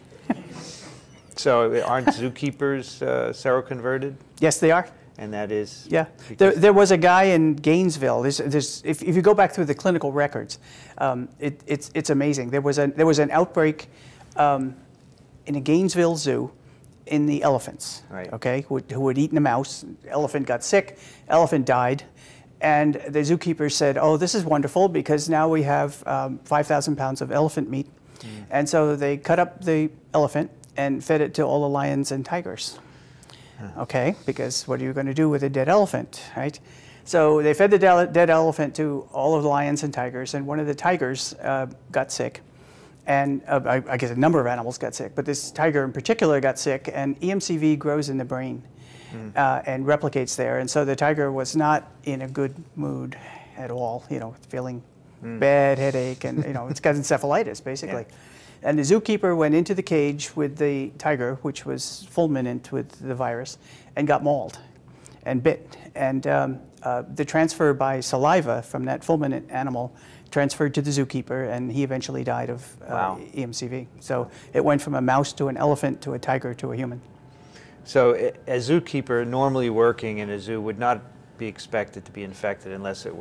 So aren't zookeepers seroconverted? Yes, they are. And that is? Yeah. There was a guy in Gainesville. If you go back through the clinical records, it's amazing. There was an outbreak in a Gainesville zoo in the elephants, okay, who had eaten a mouse. Elephant got sick. Elephant died. And the zookeepers said, oh, this is wonderful, because now we have 5,000 pounds of elephant meat. And so they cut up the elephant and fed it to all the lions and tigers. Okay, because what are you going to do with a dead elephant, right? So they fed the dead elephant to all of the lions and tigers, and one of the tigers got sick. And I guess a number of animals got sick, but this tiger in particular got sick, and EMCV grows in the brain and replicates there. And so the tiger was not in a good mood at all, feeling bad headache, and it's got encephalitis, basically. Yeah. And the zookeeper went into the cage with the tiger, which was fulminant with the virus, and got mauled and bit. And the transfer by saliva from that fulminant animal transferred to the zookeeper, and he eventually died of EMCV. So it went from a mouse to an elephant to a tiger to a human. So a zookeeper normally working in a zoo would not be expected to be infected unless it were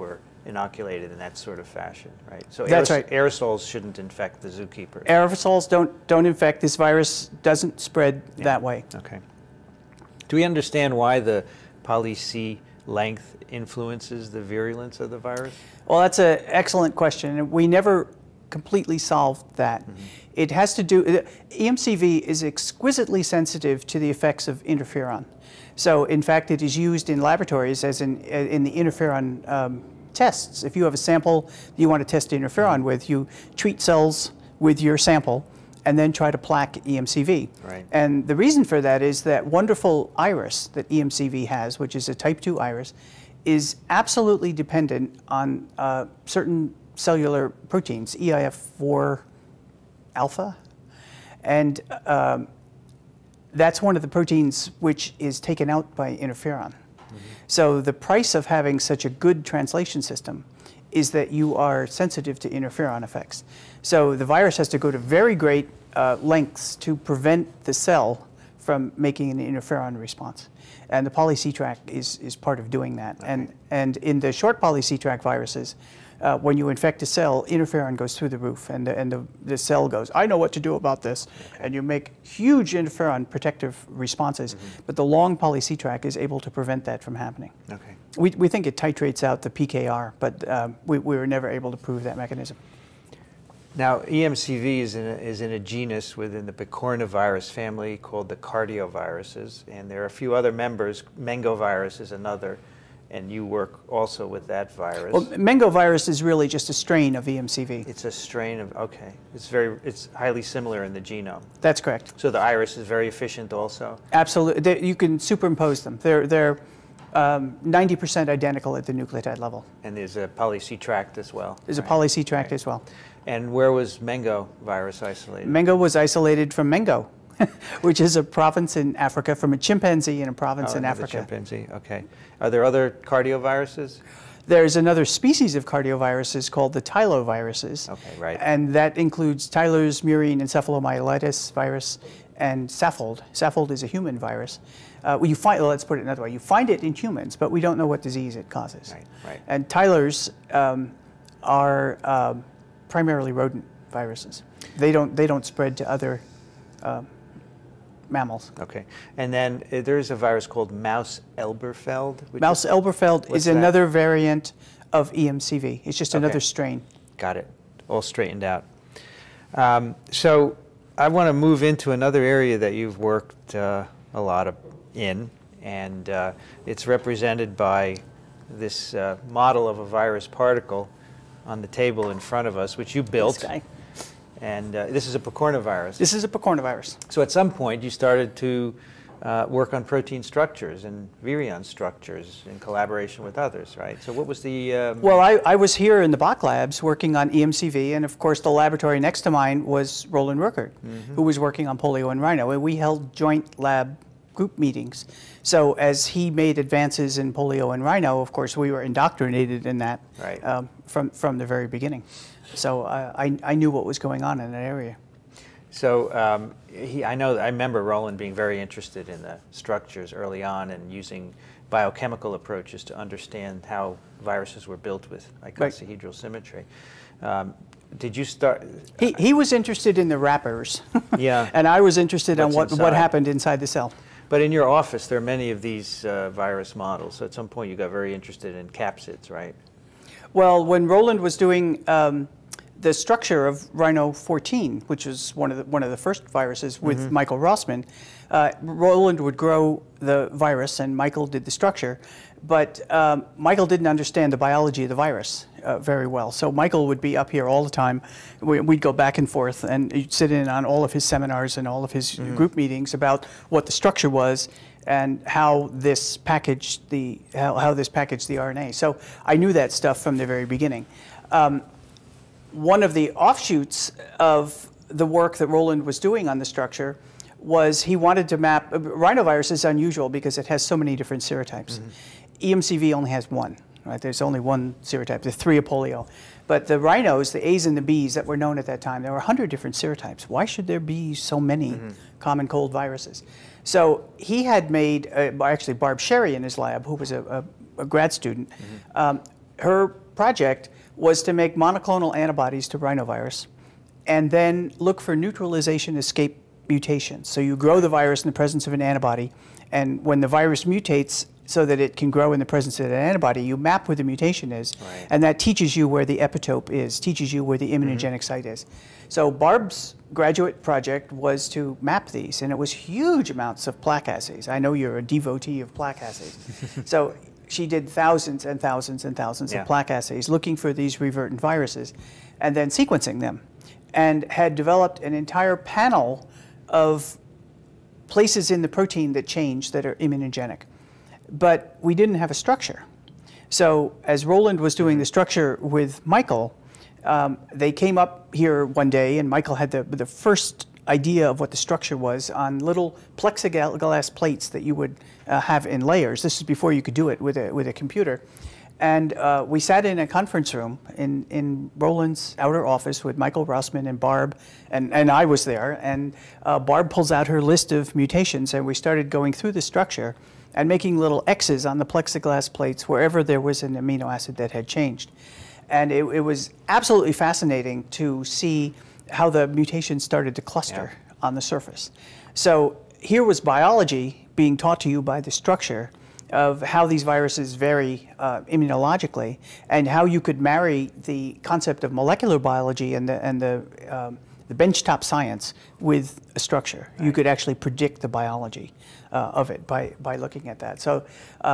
inoculated in that sort of fashion, right? So That's right. Aerosols shouldn't infect the zookeepers. Aerosols don't infect. This virus doesn't spread that way. Okay. Do we understand why the poly-C length influences the virulence of the virus? Well, that's an excellent question, and we never completely solved that. It has to do, EMCV is exquisitely sensitive to the effects of interferon. So, in fact, it is used in laboratories as in the interferon tests. If you have a sample you want to test interferon with, you treat cells with your sample and then try to plaque EMCV. Right. And the reason for that is that wonderful iris that EMCV has, which is a type 2 iris, is absolutely dependent on certain cellular proteins, EIF4 alpha, and that's one of the proteins which is taken out by interferon. So the price of having such a good translation system is that you are sensitive to interferon effects. So the virus has to go to very great lengths to prevent the cell from making an interferon response. And the poly-C track is part of doing that. Okay. And in the short poly-C track viruses, when you infect a cell, interferon goes through the roof, and the cell goes, I know what to do about this. Okay. And you make huge interferon protective responses, but the long poly-C track is able to prevent that from happening. Okay. We think it titrates out the PKR, but we were never able to prove that mechanism. Now, EMCV is in a genus within the picornavirus family called the cardioviruses, and there are a few other members. Mengovirus is another, and you work also with that virus. Well, Mengovirus is really just a strain of EMCV. It's a strain of, okay. It's highly similar in the genome. That's correct. So the iris is very efficient also? Absolutely. You can superimpose them. They're 90% identical at the nucleotide level. And there's a poly-C tract as well? There's a poly-C tract as well. And where was Mengo virus isolated? Mengo was isolated from Mengo, which is a province in Africa, from a chimpanzee in a province in Africa. Chimpanzee, okay. Are there other cardioviruses? There's another species of cardioviruses called the tyloviruses. Okay, right. And that includes Tyler's murine encephalomyelitis virus and Saffold. Saffold is a human virus. Let's put it another way. You find it in humans, but we don't know what disease it causes. Right, right. And Tyler's are primarily rodent viruses. They don't spread to other mammals. Okay. And then there's a virus called Mouse-Elberfeld. Mouse-Elberfeld is that? another variant of EMCV. It's just another strain. Got it. All straightened out. So I want to move into another area that you've worked a lot in, and it's represented by this model of a virus particle on the table in front of us, which you built. This guy. And this is a picornavirus. This is a picornavirus. So at some point you started to work on protein structures and virion structures in collaboration with others, right? So what was the... Well, I was here in the Bach labs working on EMCV, and of course the laboratory next to mine was Roland Ruckert, who was working on polio and rhino, and we held joint lab group meetings. So as he made advances in polio and rhino, of course we were indoctrinated in that right. from the very beginning. So I knew what was going on in that area. So I remember Roland being very interested in the structures early on and using biochemical approaches to understand how viruses were built with icosahedral symmetry. Did you start? He was interested in the wrappers. Yeah. And I was interested in what inside. happened inside the cell. But in your office, there are many of these virus models. So at some point, you got very interested in capsids, right? Well, when Roland was doing the structure of Rhino 14, which was one of the first viruses with Michael Rossman, Roland would grow the virus, and Michael did the structure. But Michael didn't understand the biology of the virus very well. So Michael would be up here all the time. We'd go back and forth, and he'd sit in on all of his seminars and all of his group meetings about what the structure was and how this packaged the RNA. So I knew that stuff from the very beginning. One of the offshoots of the work that Roland was doing on the structure was he wanted to map. Rhinovirus is unusual because it has so many different serotypes. EMCV only has one, right? There's only one serotype. There's 3 of polio. But the rhinos, the A's and the B's that were known at that time, there were 100 different serotypes. Why should there be so many common cold viruses? So he had made, actually Barb Sherry in his lab, who was a grad student, her project was to make monoclonal antibodies to rhinovirus and then look for neutralization escape mutations. So you grow the virus in the presence of an antibody, and when the virus mutates so that it can grow in the presence of an antibody, you map where the mutation is, and that teaches you where the epitope is, teaches you where the immunogenic site is. So Barb's graduate project was to map these, and it was huge amounts of plaque assays. I know you're a devotee of plaque assays. So she did thousands and thousands and thousands of plaque assays looking for these revertant viruses and then sequencing them, and had developed an entire panel of places in the protein that change that are immunogenic. But we didn't have a structure. So as Roland was doing the structure with Michael, they came up here one day, and Michael had the first idea of what the structure was on little plexiglass plates that you would have in layers. This is before you could do it with a computer. And we sat in a conference room in Roland's outer office with Michael Rossman and Barb, and I was there. And Barb pulls out her list of mutations, and we started going through the structure and making little X's on the plexiglass plates wherever there was an amino acid that had changed. And it was absolutely fascinating to see how the mutations started to cluster on the surface. So here was biology being taught to you by the structure of how these viruses vary immunologically, and how you could marry the concept of molecular biology and the benchtop science with a structure. You could actually predict the biology of it by looking at that. So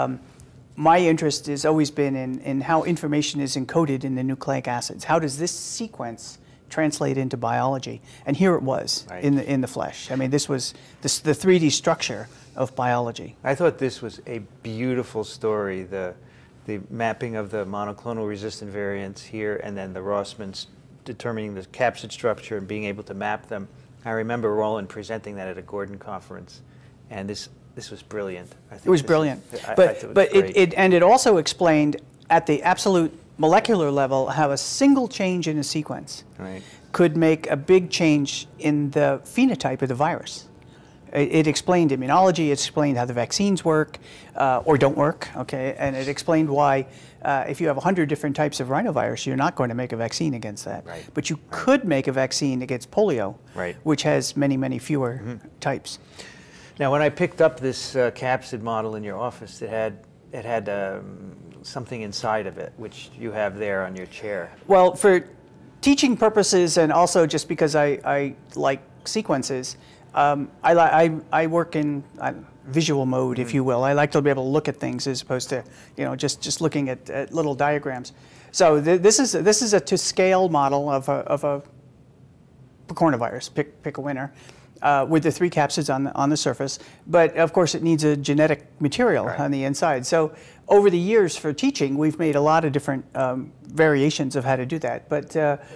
my interest has always been in how information is encoded in the nucleic acids. How does this sequence translate into biology? And here it was in the flesh. I mean, this was the 3D structure of biology. I thought this was a beautiful story, the mapping of the monoclonal resistant variants here, and then the Rossmans determining the capsid structure and being able to map them. I remember Roland presenting that at a Gordon conference, and this was brilliant. I think it was brilliant. But it also explained at the absolute molecular level how a single change in a sequence could make a big change in the phenotype of the virus. It explained immunology, it explained how the vaccines work or don't work, okay? And it explained why if you have 100 different types of rhinovirus, you're not going to make a vaccine against that. But you could make a vaccine against polio, which has many, many fewer types. Now, when I picked up this capsid model in your office, it had something inside of it, which you have there on your chair. Well, for teaching purposes, and also just because I like sequences, I work in visual mode, if you will. I like to be able to look at things as opposed to, just looking at little diagrams. So this is a to scale model of a coronavirus. Pick a winner. With the 3 capsids on the surface, but of course it needs a genetic material on the inside. So over the years for teaching, we've made a lot of different variations of how to do that. But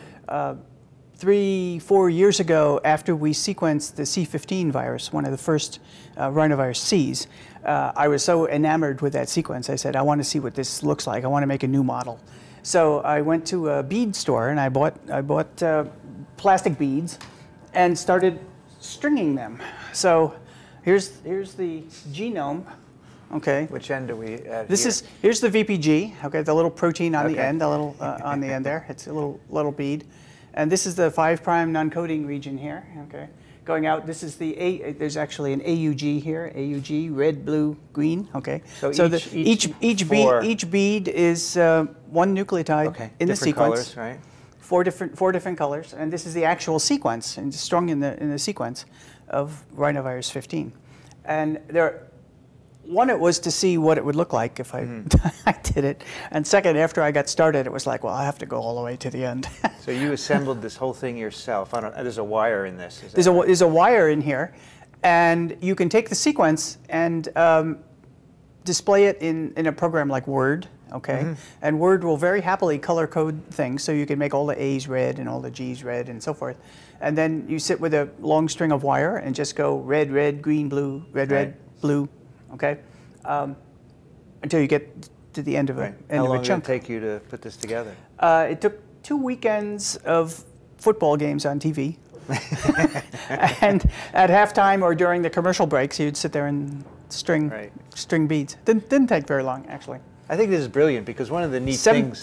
3-4 years ago, after we sequenced the C15 virus, one of the first rhinovirus Cs, I was so enamored with that sequence. I said, I want to see what this looks like. I want to make a new model. So I went to a bead store and I bought plastic beads and started stringing them. So here's the genome. Okay. Which end do we add Here's the VPG. Okay, the little protein on the end, the little on the end there. It's a little bead, and this is the 5' non-coding region here. Okay, going out. This is the there's actually an AUG here. AUG, red, blue, green. Okay. So each bead is one nucleotide in the sequence. Colors, right? Four different colors, and this is the actual sequence, and strung in the sequence of rhinovirus 15. And one, it was to see what it would look like if I I did it, and second, after I got started, it was like, well, I have to go all the way to the end. So you assembled this whole thing yourself. There's a wire in this. There's a wire in here, and you can take the sequence and display it in a program like Word. Okay, and Word will very happily color code things, so you can make all the A's red and all the G's red and so forth. And then you sit with a long string of wire and just go red, red, green, blue, red, red, blue, okay, until you get to the end of a chunk. How long did it take you to put this together? It took 2 weekends of football games on TV. And at halftime or during the commercial breaks, you'd sit there and string beads. Didn't take very long, actually. I think this is brilliant because one of the neat things...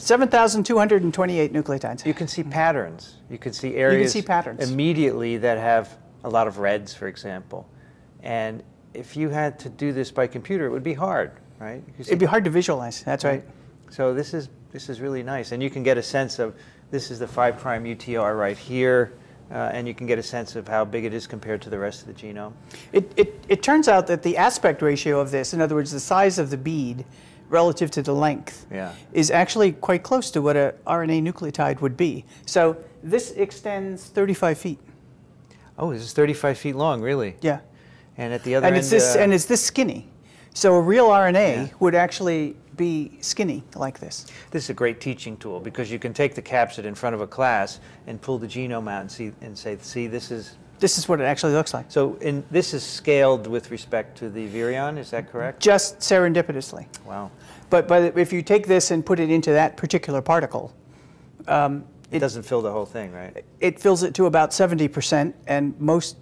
7,228 nucleotides. You can see patterns. You can see areas immediately that have a lot of reds, for example. And if you had to do this by computer, it would be hard, right? It'd be hard to visualize, that's right. So this is really nice. And you can get a sense of, this is the 5' UTR right here, and you can get a sense of how big it is compared to the rest of the genome. It turns out that the aspect ratio of this, in other words, the size of the bead relative to the length, is actually quite close to what an RNA nucleotide would be. So this extends 35 feet. Oh, this is 35 feet long, really? Yeah. And at the other end... And it's this skinny. So a real RNA would actually be skinny like this. This is a great teaching tool because you can take the capsid in front of a class and pull the genome out and say, see, this is what it actually looks like. So this is scaled with respect to the virion, is that correct? Just serendipitously. Wow. But if you take this and put it into that particular particle, it doesn't fill the whole thing, right? It fills it to about 70%, and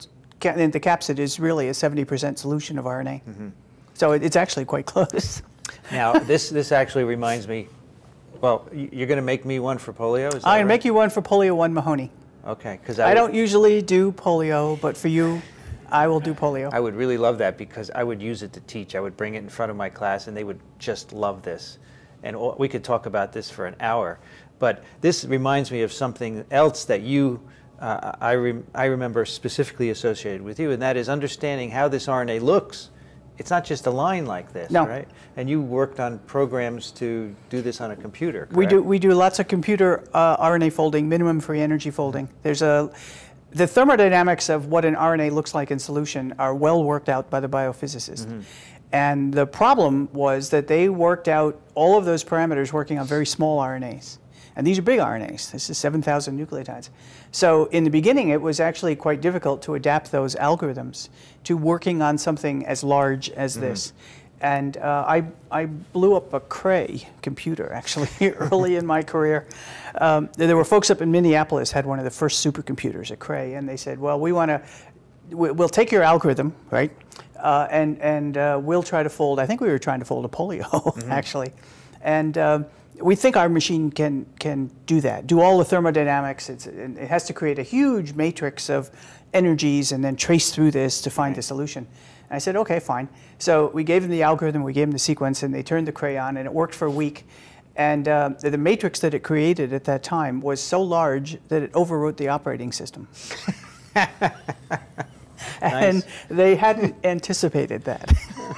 the capsid is really a 70% solution of RNA. Mm-hmm. So it's actually quite close. Now, this actually reminds me, well, you're going to make me one for polio? Is that I'm going to make you one for polio 1 Mahoney. Okay. Because I don't usually do polio, but for you, I will do polio. I would really love that because I would use it to teach. I would bring it in front of my class, and they would just love this. And we could talk about this for an hour. But this reminds me of something else that I remember specifically associated with you, and that is understanding how this RNA looks. It's not just a line like this, right? And you worked on programs to do this on a computer, correct? We do lots of computer RNA folding, minimum free energy folding. The thermodynamics of what an RNA looks like in solution are well worked out by the biophysicists. Mm-hmm. And the problem was that they worked out all of those parameters working on very small RNAs. And these are big RNAs. This is 7,000 nucleotides. So in the beginning, it was actually quite difficult to adapt those algorithms to working on something as large as this. And I blew up a Cray computer, actually, early in my career. There were folks up in Minneapolis had one of the first supercomputers at Cray, and they said, well, we'll take your algorithm, right, and we'll try to fold, I think we were trying to fold a polio, actually. And we think our machine can do that, do all the thermodynamics. It has to create a huge matrix of energies and then trace through this to find the solution. And I said, okay, fine. So we gave them the algorithm, we gave them the sequence, and they turned the Cray on, and it worked for a week. And the matrix that it created at that time was so large that it overwrote the operating system. And they hadn't anticipated that.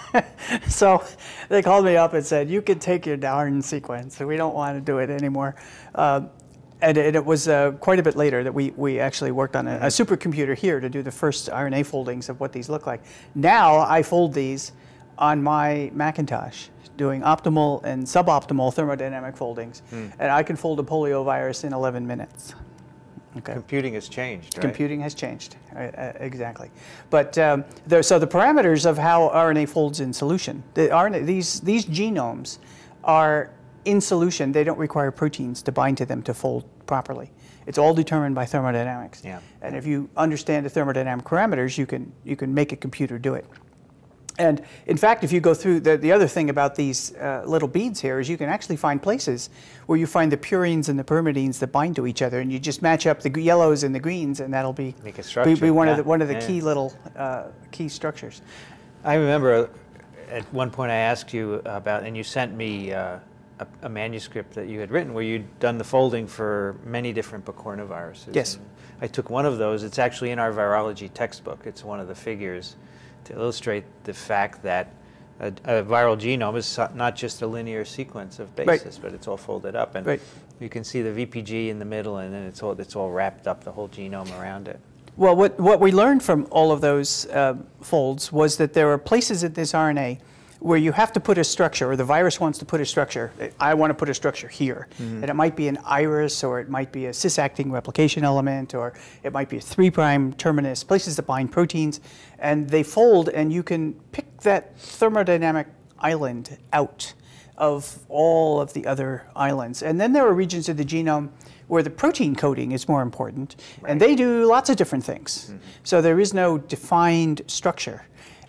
So they called me up and said, you can take your darn sequence. We don't want to do it anymore. And it was quite a bit later that we actually worked on a supercomputer here to do the first RNA foldings of what these look like. Now I fold these on my Macintosh, doing optimal and suboptimal thermodynamic foldings. And I can fold a polio virus in 11 minutes. Okay. Computing has changed, right? Computing has changed, exactly. But so the parameters of how RNA folds in solution, these genomes are in solution. They don't require proteins to bind to them to fold properly. It's all determined by thermodynamics. Yeah. And if you understand the thermodynamic parameters, you can make a computer do it. And in fact, if you go through, the other thing about these little beads here is you can actually find places where you find the purines and the pyrimidines that bind to each other, and you just match up the yellows and the greens, and that'll be one of the key little key structures. I remember at one point I asked you about, and you sent me a manuscript that you had written where you'd done the folding for many different bacornaviruses. Yes. And I took one of those. It's actually in our virology textbook. It's one of the figures to illustrate the fact that a viral genome is not just a linear sequence of bases, but it's all folded up. And you can see the VPG in the middle, and then it's all wrapped up, the whole genome around it. Well, what we learned from all of those folds was that there are places in this RNA where you have to put a structure, or the virus wants to put a structure. I want to put a structure here. And it might be an iris, or it might be a cis-acting replication element, or it might be a 3' terminus, places that bind proteins. And they fold, and you can pick that thermodynamic island out of all of the other islands. And then there are regions of the genome where the protein coding is more important, and they do lots of different things. So there is no defined structure.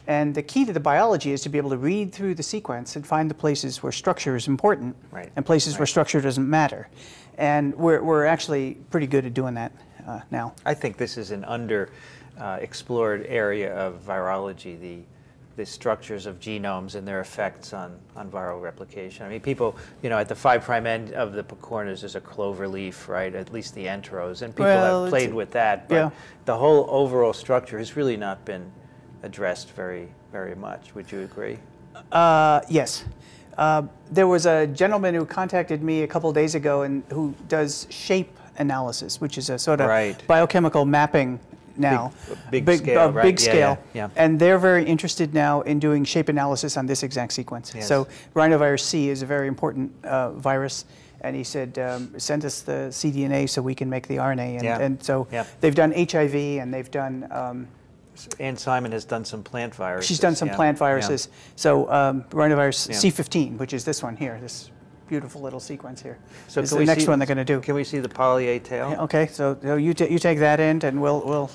And the key to the biology is to be able to read through the sequence and find the places where structure is important and places where structure doesn't matter. And we're actually pretty good at doing that now. I think this is an explored area of virology, the structures of genomes and their effects on viral replication. I mean, people, at the 5' end of the picornas there's a clover leaf, right? At least the enteros, and people have played with that. But the whole overall structure has really not been addressed very, very much. Would you agree? Yes. There was a gentleman who contacted me a couple of days ago and who does shape analysis, which is a sort of biochemical mapping now. Big scale, right? Big scale. Yeah. And they're very interested now in doing shape analysis on this exact sequence. Yes. So rhinovirus C is a very important virus. And he said, send us the cDNA so we can make the RNA. And so they've done HIV and they've done... Ann Simon has done some plant viruses. She's done some plant viruses. So rhinovirus C15, which is this one here, this beautiful little sequence here. So is the next one they're going to do. Can we see the poly A tail? Yeah, okay, so you take that end, and we'll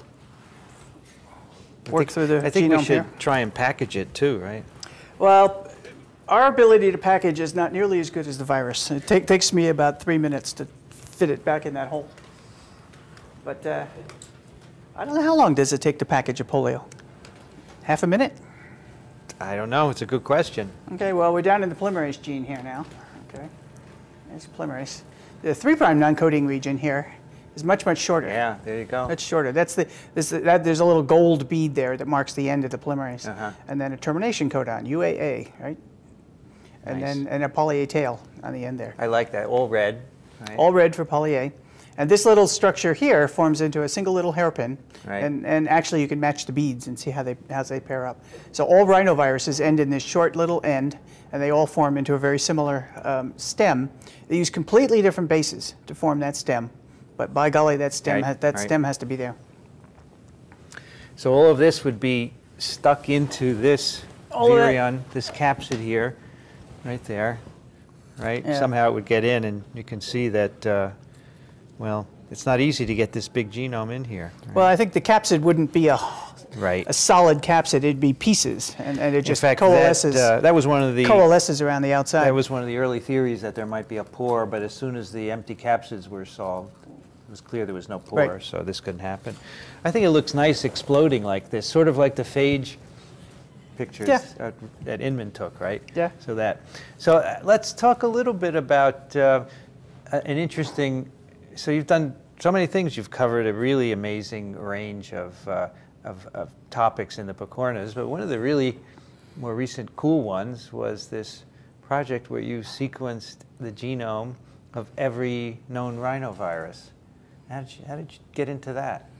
work through the genome. I think we should try and package it too, right? Well, our ability to package is not nearly as good as the virus. It takes me about 3 minutes to fit it back in that hole. But I don't know, how long does it take to package a polio? Half a minute? I don't know. It's a good question. Okay, well, we're down in the polymerase gene here now. Okay, there's polymerase. The 3' non-coding region here is much, much shorter. Yeah, there you go. That's shorter. That's there's a little gold bead there that marks the end of the polymerase. And then a termination codon, UAA, right? And then a poly A tail on the end there. I like that. All red. Right? All red for poly A. And this little structure here forms into a single little hairpin. Right. And actually you can match the beads and see how they pair up. So all rhinoviruses end in this short little end, and they all form into a very similar stem. They use completely different bases to form that stem. But by golly, that stem stem has to be there. So all of this would be stuck into this virion, this capsid here, right there, right? Yeah. Somehow it would get in, and you can see that, well, it's not easy to get this big genome in here. Right? Well, I think the capsid wouldn't be a solid capsid. It'd be pieces, and it just coalesces. That was one of the coalesces around the outside. That was one of the early theories, that there might be a pore, but as soon as the empty capsids were solved, it was clear there was no pore, so this couldn't happen. I think it looks nice exploding like this, sort of like the phage pictures that Inman took, right? Yeah. So let's talk a little bit about an interesting. So you've done so many things. You've covered a really amazing range of topics in the picornas, but one of the really more recent cool ones was this project where you sequenced the genome of every known rhinovirus. How did you get into that?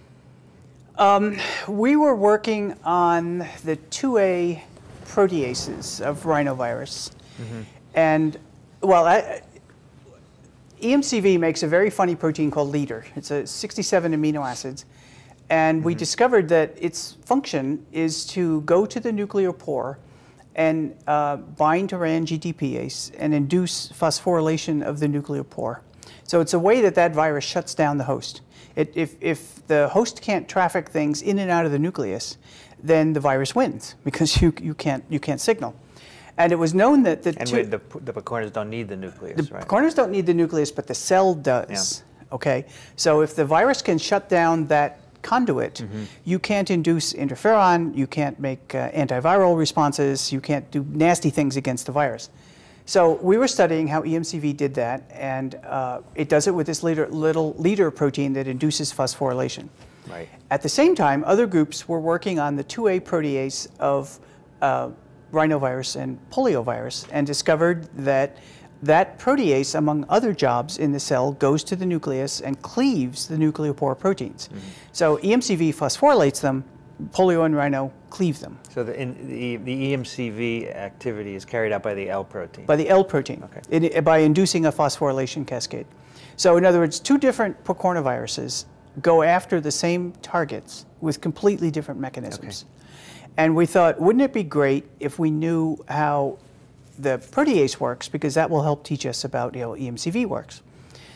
We were working on the 2A proteases of rhinovirus, and well, EMCV makes a very funny protein called leader. It's a 67 amino acids. And we discovered that its function is to go to the nuclear pore and bind to RAN GTPase and induce phosphorylation of the nuclear pore. So it's a way that virus shuts down the host. If the host can't traffic things in and out of the nucleus, then the virus wins because you can't signal. And it was known that the picornas don't need the nucleus, right? The picornas don't need the nucleus, but the cell does. Yeah. Okay, so if the virus can shut down that conduit, you can't induce interferon, you can't make antiviral responses, you can't do nasty things against the virus. So we were studying how EMCV did that, and it does it with this little leader protein that induces phosphorylation. Right. At the same time, other groups were working on the 2A protease of rhinovirus and poliovirus, and discovered that that protease, among other jobs in the cell, goes to the nucleus and cleaves the nucleopore proteins. So EMCV phosphorylates them, polio and rhino cleave them. So the EMCV activity is carried out by the L protein? By the L protein, by inducing a phosphorylation cascade. So in other words, two different picornaviruses go after the same targets with completely different mechanisms. And we thought, wouldn't it be great if we knew how the protease works, because that will help teach us about how EMCV works.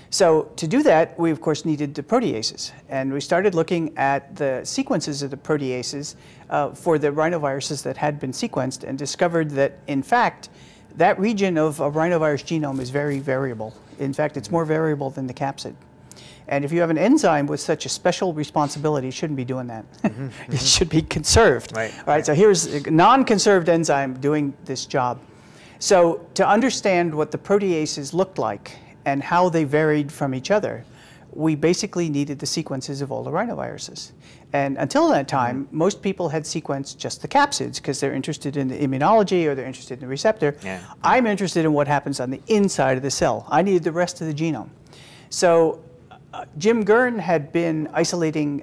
So to do that, we of course needed the proteases, and we started looking at the sequences of the proteases for the rhinoviruses that had been sequenced, and discovered that in fact that region of a rhinovirus genome is very variable. In fact, it's more variable than the capsid. And if you have an enzyme with such a special responsibility, it shouldn't be doing that. It should be conserved. Right. All right, so here's a non-conserved enzyme doing this job. So to understand what the proteases looked like and how they varied from each other, we basically needed the sequences of all the rhinoviruses. And until that time, most people had sequenced just the capsids because they're interested in the immunology or they're interested in the receptor. Yeah. I'm interested in what happens on the inside of the cell. I needed the rest of the genome. So Jim Gurn had been isolating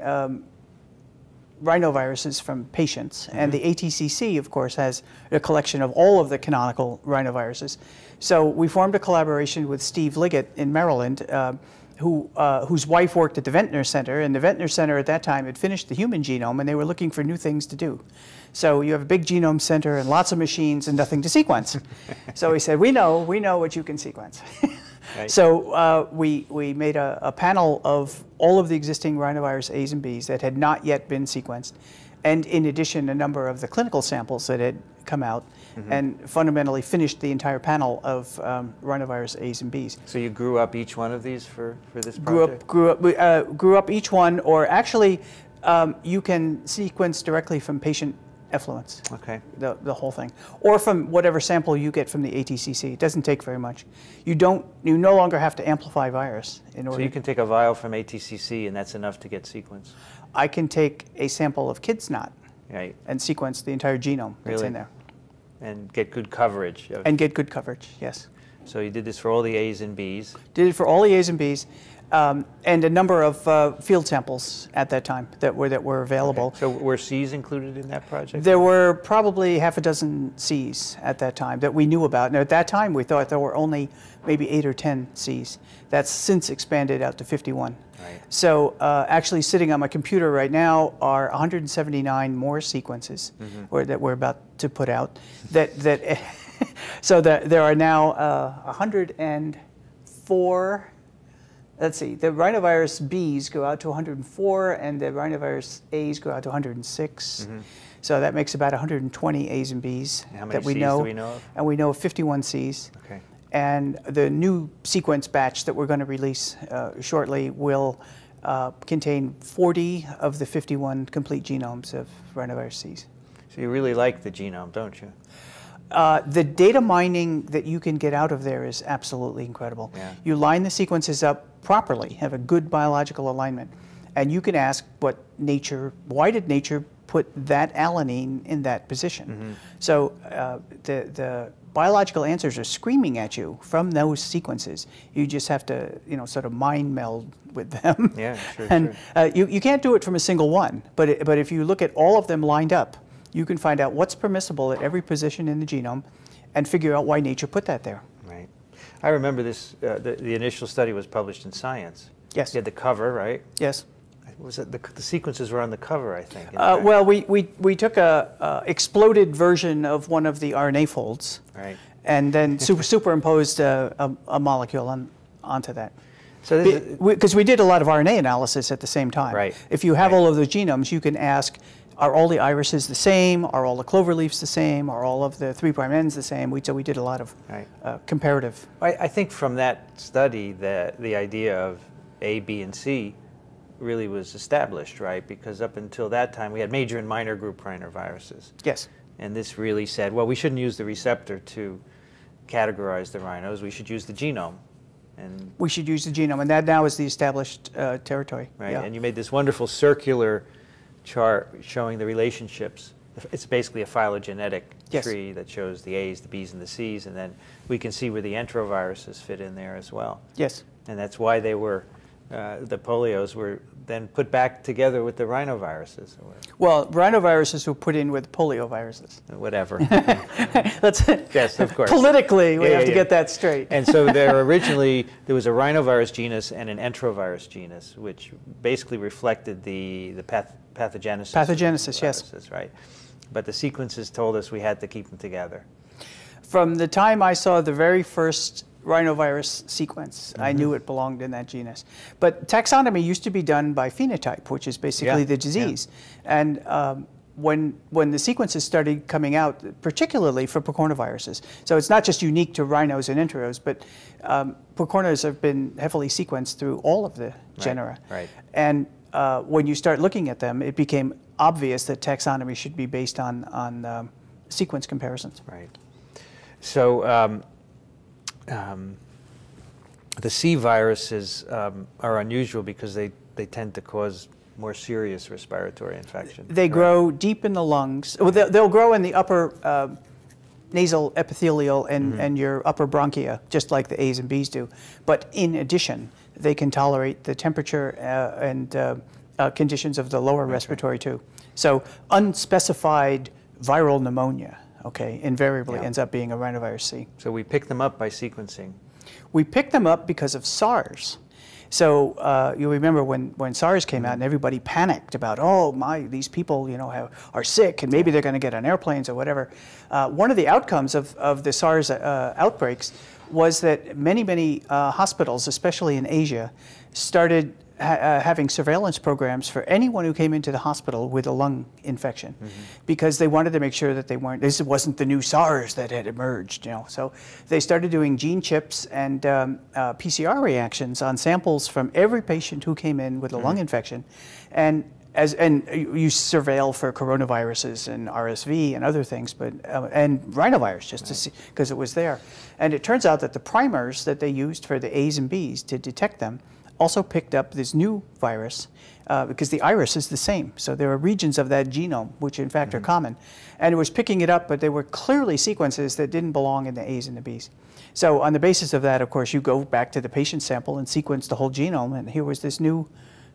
rhinoviruses from patients, and the ATCC, of course, has a collection of all of the canonical rhinoviruses. So we formed a collaboration with Steve Liggett in Maryland, whose wife worked at the Ventnor Center, and the Ventnor Center at that time had finished the human genome, and they were looking for new things to do. So you have a big genome center and lots of machines and nothing to sequence. So he said, we know what you can sequence. Right. So we made a panel of all of the existing rhinovirus A's and B's that had not yet been sequenced, and in addition, a number of the clinical samples that had come out, and fundamentally finished the entire panel of rhinovirus A's and B's. So you grew up each one of these for this project? Grew up each one, or actually, you can sequence directly from patient effluents. Okay. The whole thing, or from whatever sample you get from the ATCC. It doesn't take very much. You no longer have to amplify virus in order. So you can take a vial from ATCC and that's enough to get sequenced? I can take a sample of kid snot, right, and sequence the entire genome that's in there. And get good coverage? And get good coverage, yes. So you did this for all the A's and B's? Did it for all the A's and B's, and a number of field samples at that time that were available. Okay. So were C's included in that project? There were probably half a dozen C's at that time that we knew about. And at that time, we thought there were only maybe 8 or 10 C's. That's since expanded out to 51. Right. So actually sitting on my computer right now are 179 more sequences that we're about to put out. So there are now 104. Let's see, the rhinovirus B's go out to 104, and the rhinovirus A's go out to 106. So that makes about 120 A's and B's that we know. How many C's do we know of? And we know of 51 C's. Okay. And the new sequence batch that we're going to release shortly will contain 40 of the 51 complete genomes of rhinovirus C's. So you really like the genome, don't you? The data mining that you can get out of there is absolutely incredible. Yeah. You line the sequences up properly, have a good biological alignment, and you can ask why did nature put that alanine in that position? So the biological answers are screaming at you from those sequences. You just have to, sort of mind meld with them. Yeah, sure, and sure. You can't do it from a single one, but if you look at all of them lined up, you can find out what's permissible at every position in the genome and figure out why nature put that there. Right. I remember this, the initial study was published in Science. Yes. You had the cover, right? Yes. Was it the sequences were on the cover, I think? Well, we took a exploded version of one of the RNA folds, right, and then superimposed a molecule onto that. So because we did a lot of RNA analysis at the same time. Right. If you have all of those genomes, you can ask, are all the irises the same? Are all the clover leaves the same? Are all of the 3' ends the same? So we did a lot of comparative. I think from that study that the idea of A, B, and C really was established, right? Because up until that time, we had major and minor group rhinoviruses. Yes. And this really said, well, we shouldn't use the receptor to categorize the rhinos. We should use the genome. And we should use the genome, and that now is the established territory. Right. Yeah. And you made this wonderful circular chart showing the relationships. It's basically a phylogenetic tree that shows the A's, the B's, and the C's, and then we can see where the enteroviruses fit in there as well. Yes. And that's why they were, the polios were then put back together with the rhinoviruses. Well, rhinoviruses were put in with polioviruses. Whatever. Yes, of course. Politically, we have to get that straight. And so there was a rhinovirus genus and an enterovirus genus, which basically reflected the pathogenesis. Pathogenesis, yes. Right. But the sequences told us we had to keep them together. From the time I saw the very first rhinovirus sequence. I knew it belonged in that genus. But taxonomy used to be done by phenotype, which is basically the disease. And when the sequences started coming out, particularly for picornaviruses, so it's not just unique to rhinos and enteros, but picornas have been heavily sequenced through all of the genera. Right. And when you start looking at them, it became obvious that taxonomy should be based on sequence comparisons. Right. So the C viruses are unusual because they tend to cause more serious respiratory infection. They grow deep in the lungs. Well, they'll grow in the upper nasal epithelial and your upper bronchia, just like the A's and B's do. But in addition, they can tolerate the temperature and conditions of the lower respiratory too. So unspecified viral pneumonia, okay, invariably ends up being a rhinovirus C. So we pick them up by sequencing. We picked them up because of SARS. So you remember when SARS came out and everybody panicked about, oh my, these people are sick and maybe they're going to get on airplanes or whatever. One of the outcomes of the SARS outbreaks was that many hospitals, especially in Asia, started having surveillance programs for anyone who came into the hospital with a lung infection, because they wanted to make sure that this wasn't the new SARS that had emerged. So they started doing gene chips and PCR reactions on samples from every patient who came in with a lung infection, and you surveil for coronaviruses and RSV and other things, but and rhinovirus just to see, because it was there. And it turns out that the primers that they used for the A's and B's to detect them also picked up this new virus because the iris is the same. So there are regions of that genome which in fact are common. And it was picking it up, but they were clearly sequences that didn't belong in the A's and the B's. So on the basis of that, of course, you go back to the patient sample and sequence the whole genome, and here was this new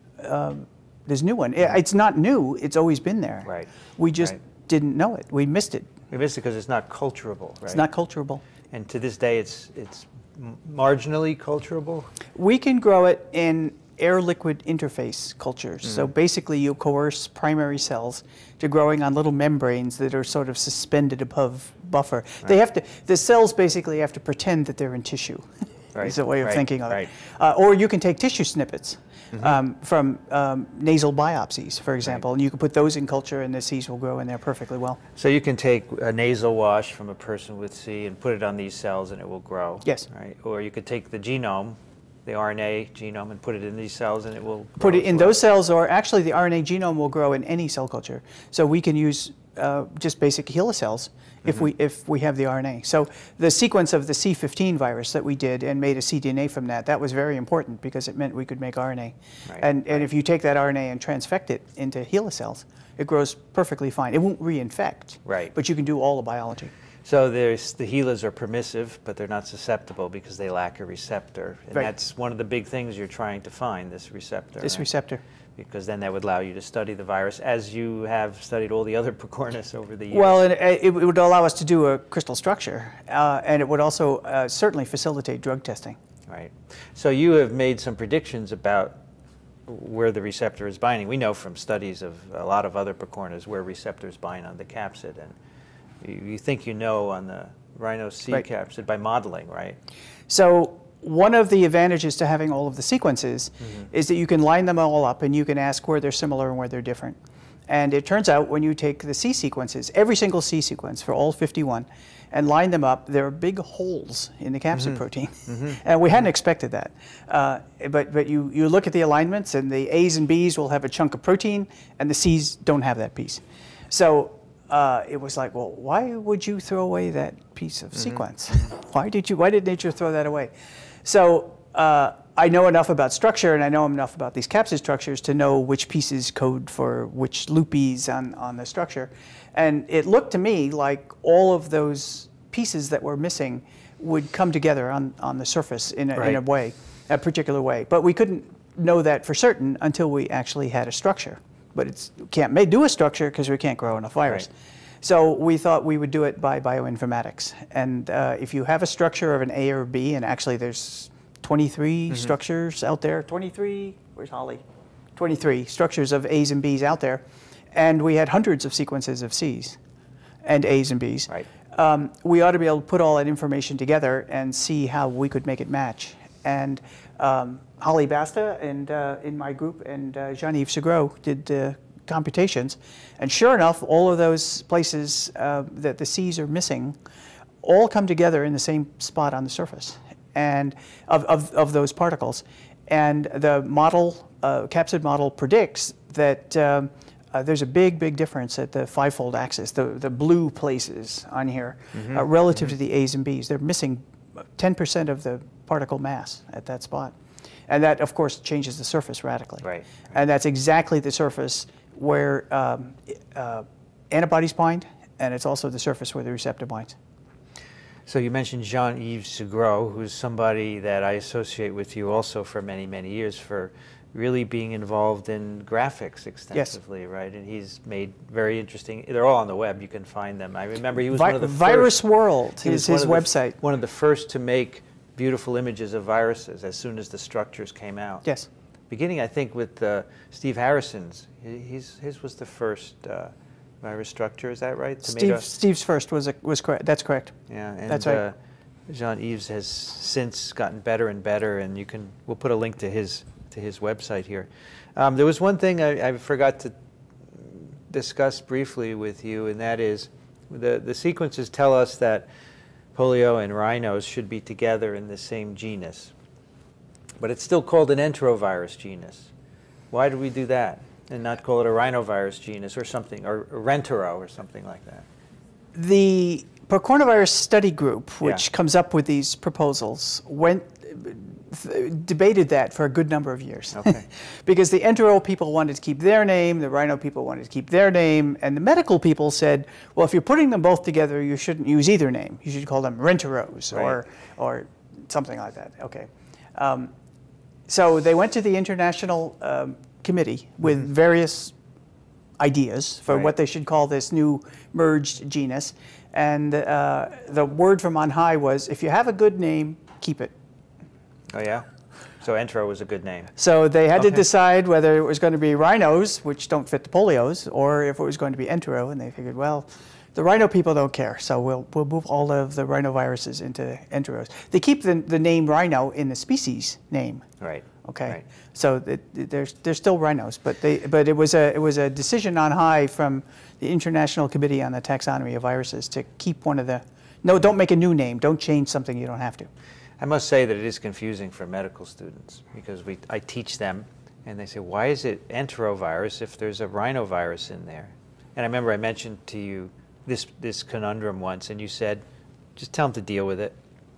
one. It's not new, it's always been there. Right. We just didn't know it. We missed it. We missed it because it's not culturable, right? It's not culturable. And to this day, it's marginally culturable? We can grow it in air-liquid interface cultures. So basically you coerce primary cells to growing on little membranes that are sort of suspended above buffer. They have to, the cells basically have to pretend that they're in tissue. Is a way of thinking of it. Or you can take tissue snippets from nasal biopsies, for example, and you can put those in culture and the C's will grow in there perfectly well. So you can take a nasal wash from a person with C and put it on these cells and it will grow? Yes. Right? Or you could take the genome, the RNA genome, and put it in these cells and it will grow. Put it in those cells, or actually the RNA genome will grow in any cell culture. So we can use just basic HeLa cells if we have the RNA. So the sequence of the C15 virus that we did and made a cDNA from that was very important because it meant we could make RNA. And if you take that RNA and transfect it into HeLa cells, it grows perfectly fine. It won't reinfect, but you can do all the biology. So the HeLas are permissive, but they're not susceptible because they lack a receptor. And that's one of the big things you're trying to find, this receptor. This receptor. Because then that would allow you to study the virus as you have studied all the other picornas over the years. Well, it would allow us to do a crystal structure, and it would also certainly facilitate drug testing. Right. So you have made some predictions about where the receptor is binding. We know from studies of a lot of other picornas where receptors bind on the capsid, and you think you know on the rhino C capsid by modeling, right? So one of the advantages to having all of the sequences is that you can line them all up and you can ask where they're similar and where they're different. And it turns out when you take the C sequences, every single C sequence for all 51, and line them up, there are big holes in the capsid protein. And we hadn't expected that. But you look at the alignments and the A's and B's will have a chunk of protein and the C's don't have that piece. So it was like, well, why would you throw away that piece of sequence? Why did nature throw that away? So I know enough about structure and I know enough about these capsid structures to know which pieces code for which loopies on the structure. And it looked to me like all of those pieces that were missing would come together on the surface in a way, a particular way. But we couldn't know that for certain until we actually had a structure. But can't do a structure because we can't grow enough virus. So we thought we would do it by bioinformatics. And if you have a structure of an A or B, and actually there's 23 structures out there, 23, where's Holly? 23 structures of A's and B's out there. And we had hundreds of sequences of C's and A's and B's. we ought to be able to put all that information together and see how we could make it match. And Holly Basta and in my group and Jean-Yves Segros did computations, and sure enough, all of those places that the Cs are missing all come together in the same spot on the surface, and of those particles. And the model, capsid model, predicts that there's a big difference at the fivefold axis, the blue places on here, relative to the A's and B's. They're missing 10% of the particle mass at that spot. And that, of course, changes the surface radically. Right. And that's exactly the surface where antibodies bind, and it's also the surface where the receptor binds. So you mentioned Jean-Yves Segros, who's somebody that I associate with you also for many, many years for really being involved in graphics extensively, yes. Right? And he's made very interesting, they're all on the web, you can find them. I remember he was one of the Virus first. World is his website. One of the first to make beautiful images of viruses as soon as the structures came out. Yes. Beginning, I think, with Steve Harrison's. His was the first virus structure, is that right? Steve's first was correct. That's correct. Yeah, and that's right. Jean-Yves has since gotten better and better, and we'll put a link to his website here. There was one thing I forgot to discuss briefly with you, and that is the sequences tell us that polio and rhinos should be together in the same genus, but it's still called an enterovirus genus. Why do we do that and not call it a rhinovirus genus or something, or rentero or something like that? The Coronavirus Study Group, which comes up with these proposals, debated that for a good number of years. Okay. Because the entero people wanted to keep their name, the rhino people wanted to keep their name, and the medical people said, well, if you're putting them both together, you shouldn't use either name. You should call them renteros, right, or something like that. Okay. So they went to the international committee with various ideas for what they should call this new merged genus. And the word from on high was, if you have a good name, keep it. Oh, yeah? So entero was a good name. So they had to decide whether it was going to be rhinos, which don't fit the polios, or if it was going to be entero. And they figured, well, the rhino people don't care, so we'll move all of the rhinoviruses into enteros. They keep the name rhino in the species name. Right. Okay. Right. So they're still rhinos, but it was a decision on high from the International Committee on the Taxonomy of Viruses to keep one of the. No, don't make a new name. Don't change something you don't have to. I must say that it is confusing for medical students because I teach them and they say, why is it enterovirus if there's a rhinovirus in there? And I remember I mentioned to you this conundrum once, and you said, just tell them to deal with it.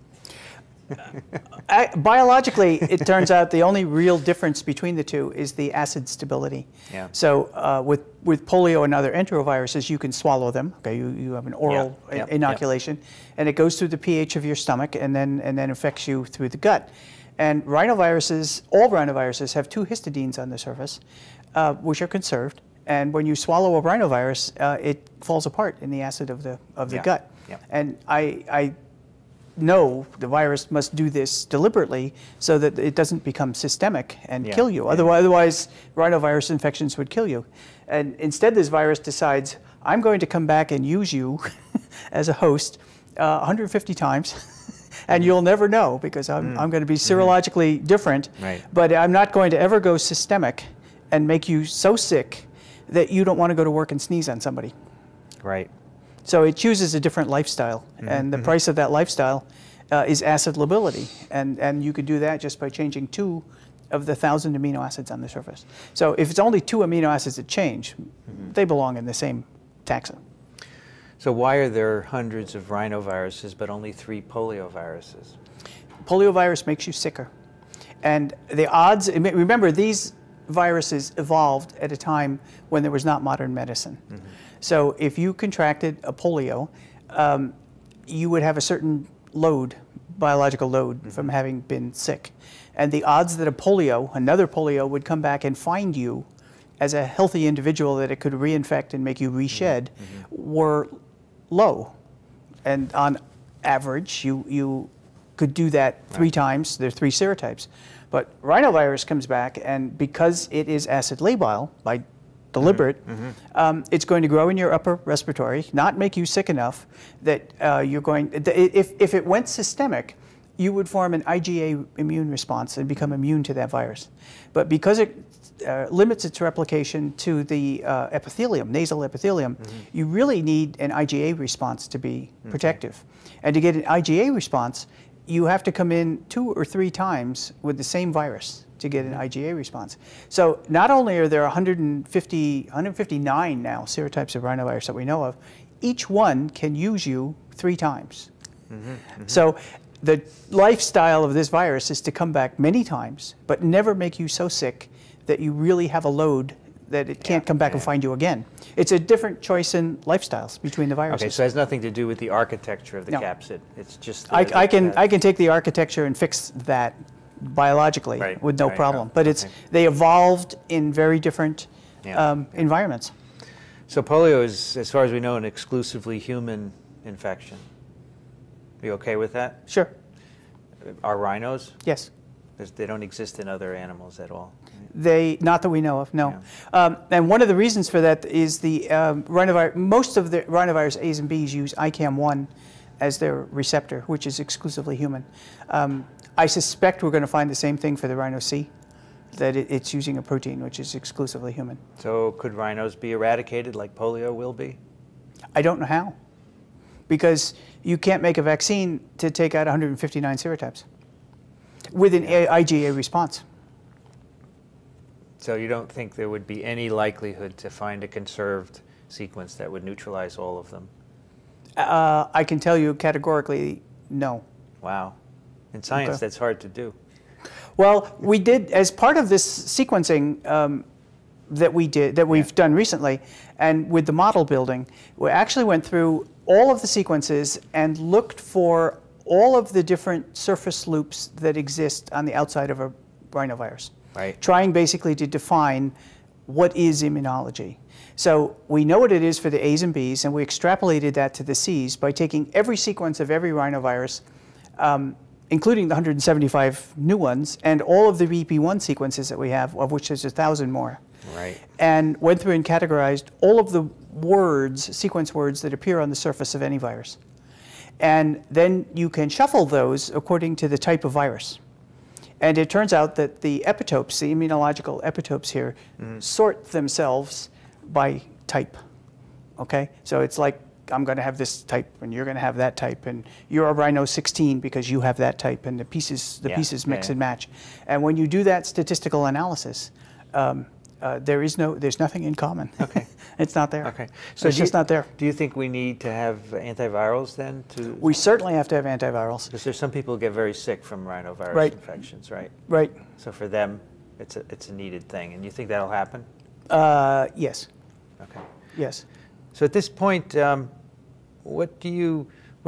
Biologically, it turns out the only real difference between the two is the acid stability. Yeah. So with polio and other enteroviruses, you can swallow them. Okay, you have an oral inoculation, and it goes through the pH of your stomach and then infects you through the gut. And rhinoviruses, all rhinoviruses have two histidines on the surface, which are conserved. And when you swallow a rhinovirus, it falls apart in the acid of the gut. Yeah. And I know the virus must do this deliberately so that it doesn't become systemic and kill you. Otherwise, rhinovirus infections would kill you. And instead, this virus decides, I'm going to come back and use you as a host 150 times. And you'll never know because I'm going to be serologically different. Right. But I'm not going to ever go systemic and make you so sick that you don't want to go to work and sneeze on somebody. Right. So it chooses a different lifestyle, and the price of that lifestyle is acid lability, and you could do that just by changing 2 of the 1,000 amino acids on the surface. So if it's only 2 amino acids that change, they belong in the same taxa. So why are there hundreds of rhinoviruses but only 3 polioviruses? Poliovirus makes you sicker, and the odds. Remember, these viruses evolved at a time when there was not modern medicine. So if you contracted a polio, you would have a certain load, biological load, from having been sick. And the odds that another polio, would come back and find you as a healthy individual that it could reinfect and make you reshed were low. And on average, you could do that 3 times. There are 3 serotypes. But rhinovirus comes back, and because it is acid labile by deliberate, it's going to grow in your upper respiratory, not make you sick enough that you're going, if it went systemic, you would form an IgA immune response and become immune to that virus. But because it limits its replication to the epithelium, nasal epithelium, you really need an IgA response to be protective. And to get an IgA response, you have to come in 2 or 3 times with the same virus to get an IgA response. So not only are there 159 now serotypes of rhinovirus that we know of, each one can use you 3 times. So the lifestyle of this virus is to come back many times, but never make you so sick that you really have a load that it can't come back and find you again. It's a different choice in lifestyles between the viruses. Okay, so it has nothing to do with the architecture of the capsid. It's just I can take the architecture and fix that biologically with no problem. But they evolved in very different environments. So polio is, as far as we know, an exclusively human infection. Are you okay with that? Sure. Are rhinos? Yes. They don't exist in other animals at all. Not that we know of, no. And one of the reasons for that is the rhinovirus. Most of the rhinovirus A's and B's use ICAM1 as their receptor, which is exclusively human. I suspect we're going to find the same thing for the rhino C, that it's using a protein which is exclusively human. So could rhinos be eradicated like polio will be? I don't know how, because you can't make a vaccine to take out 159 serotypes with an IgA response. So you don't think there would be any likelihood to find a conserved sequence that would neutralize all of them? I can tell you categorically, no. Wow. In science, that's hard to do. Well, we did, as part of this sequencing that we've done recently, and with the model building, we actually went through all of the sequences and looked for all of the different surface loops that exist on the outside of a rhinovirus. Right. Trying basically to define what is immunology. So we know what it is for the A's and B's, and we extrapolated that to the C's by taking every sequence of every rhinovirus, including the 175 new ones, and all of the BP1 sequences that we have, of which there's 1,000 more. Right. And went through and categorized all of the words, sequence words that appear on the surface of any virus. And then you can shuffle those according to the type of virus. And it turns out that the epitopes, the immunological epitopes here, sort themselves by type. Okay? So it's like, I'm going to have this type, and you're going to have that type, and you're a rhino 16 because you have that type, and the pieces mix and match. And when you do that statistical analysis, there's nothing in common. Okay. It's not there. Okay. So it's just not there. Do you think we need to have antivirals then? We certainly have to have antivirals. Because there's some people who get very sick from rhinovirus infections, right? Right. So for them, it's a needed thing. And you think that'll happen? Yes. Okay. Yes. So at this point, what's your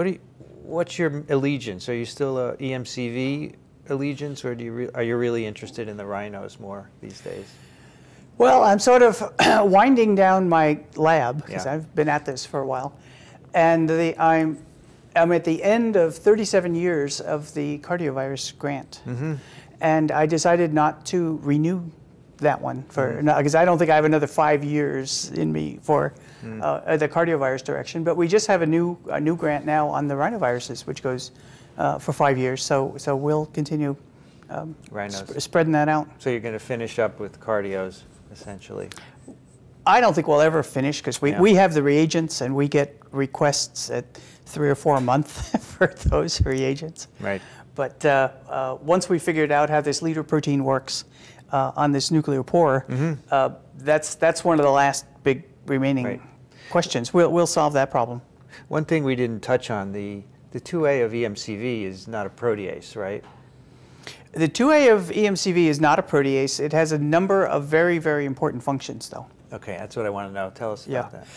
allegiance? Are you still a EMCV allegiance, or are you really interested in the rhinos more these days? Well, I'm sort of winding down my lab, because I've been at this for a while. And I'm at the end of 37 years of the cardiovirus grant. And I decided not to renew that one, because I don't think I have another 5 years in me for the cardiovirus direction. But we just have a new grant now on the rhinoviruses, which goes for 5 years. So we'll continue spreading that out. So you're going to finish up with cardios, essentially? I don't think we'll ever finish, because we have the reagents, and we get requests at 3 or 4 a month for those reagents. Right. But once we figured out how this leader protein works on this nuclear pore, that's one of the last big remaining questions. We'll solve that problem. One thing we didn't touch on, the 2A of EMCV is not a protease, right? The 2A of EMCV is not a protease. It has a number of very, very important functions, though. Okay, that's what I want to know. Tell us about that.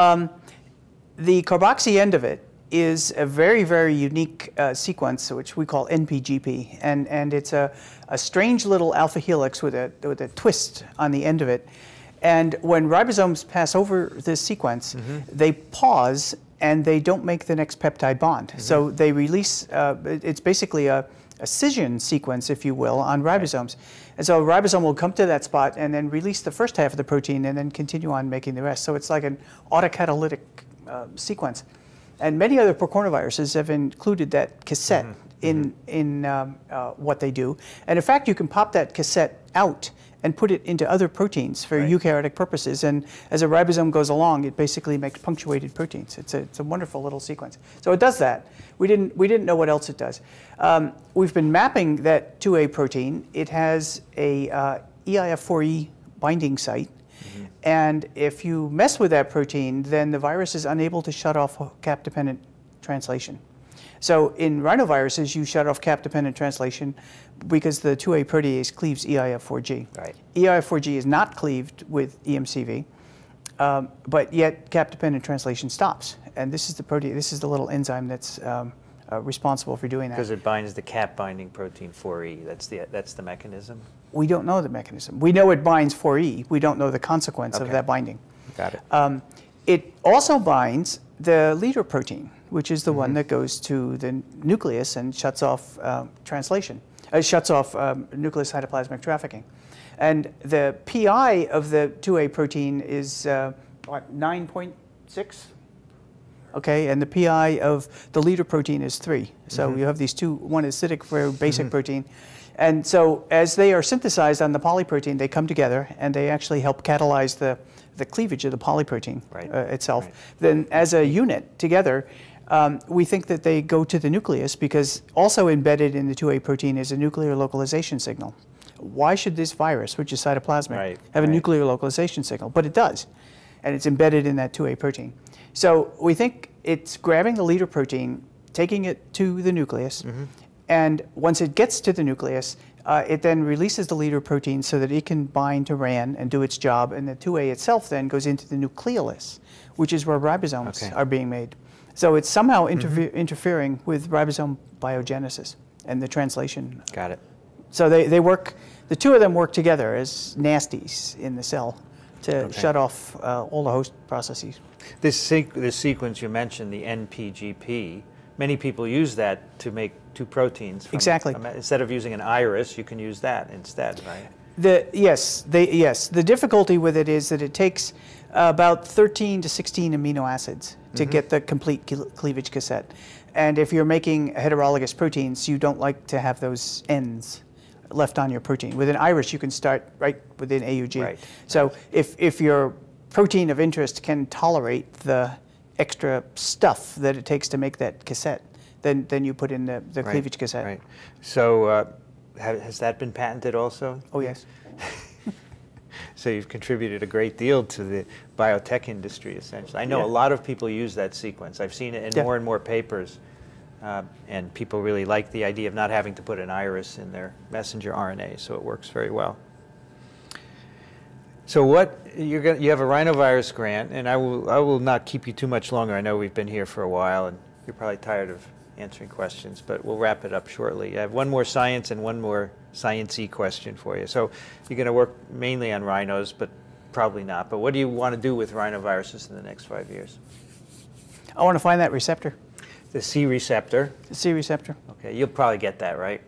The carboxy end of it is a very, very unique sequence, which we call NPGP, and it's a strange little alpha helix with a twist on the end of it. And when ribosomes pass over this sequence, they pause and they don't make the next peptide bond. So they release. It's basically a scission sequence, if you will, on ribosomes. And so a ribosome will come to that spot and then release the first half of the protein and then continue on making the rest. So it's like an autocatalytic sequence. And many other procoronaviruses have included that cassette in what they do. And in fact, you can pop that cassette out and put it into other proteins for eukaryotic purposes. And as a ribosome goes along, it basically makes punctuated proteins. It's a wonderful little sequence. So it does that. We didn't know what else it does. We've been mapping that 2A protein. It has a EIF4E binding site. And if you mess with that protein, then the virus is unable to shut off cap-dependent translation. So in rhinoviruses, you shut off cap-dependent translation because the 2A protease cleaves EIF4G. Right. EIF4G is not cleaved with EMCV, but yet cap-dependent translation stops. And this is the protein. This is the little enzyme that's responsible for doing that. Because it binds the cap-binding protein 4E. That's the mechanism? We don't know the mechanism. We know it binds 4E. We don't know the consequence of that binding. Got it. It also binds the leader protein, which is the one that goes to the nucleus and shuts off translation. Shuts off nucleus cytoplasmic trafficking. And the PI of the 2A protein is, what, 9.6? Okay, and the PI of the leader protein is 3. So you have these two, one acidic for basic protein. And so as they are synthesized on the polyprotein, they come together and they actually help catalyze the cleavage of the polyprotein itself. Then as a unit together, we think that they go to the nucleus because also embedded in the 2A protein is a nuclear localization signal. Why should this virus, which is cytoplasmic, have a nuclear localization signal? But it does, and it's embedded in that 2A protein. So we think it's grabbing the leader protein, taking it to the nucleus, and once it gets to the nucleus, it then releases the leader protein so that it can bind to RAN and do its job, and the 2A itself then goes into the nucleolus, which is where ribosomes are being made. So it's somehow interfering with ribosome biogenesis and the translation. Got it. So they work, the two of them work together as nasties in the cell to shut off all the host processes. This sequence you mentioned, the NPGP, many people use that to make two proteins. Exactly. Instead of using an iris, you can use that instead, right? Yes. The difficulty with it is that it takes about 13 to 16 amino acids to get the complete cleavage cassette. And if you're making heterologous proteins, you don't like to have those ends left on your protein. With an iris, you can start right within AUG. Right. So if your protein of interest can tolerate the extra stuff that it takes to make that cassette, then you put in the cleavage cassette. Right. So has that been patented also? Oh, yes. So you've contributed a great deal to the biotech industry, essentially. I know a lot of people use that sequence. I've seen it in more and more papers, and people really like the idea of not having to put an iris in their messenger RNA, so it works very well. So you have a rhinovirus grant, and I will not keep you too much longer. I know we've been here for a while, and you're probably tired of answering questions, but we'll wrap it up shortly. I have one more science and one more science-y question for you. So you're going to work mainly on rhinos, but probably not. But what do you want to do with rhinoviruses in the next 5 years? I want to find that receptor. The C receptor. The C receptor. Okay, you'll probably get that, right?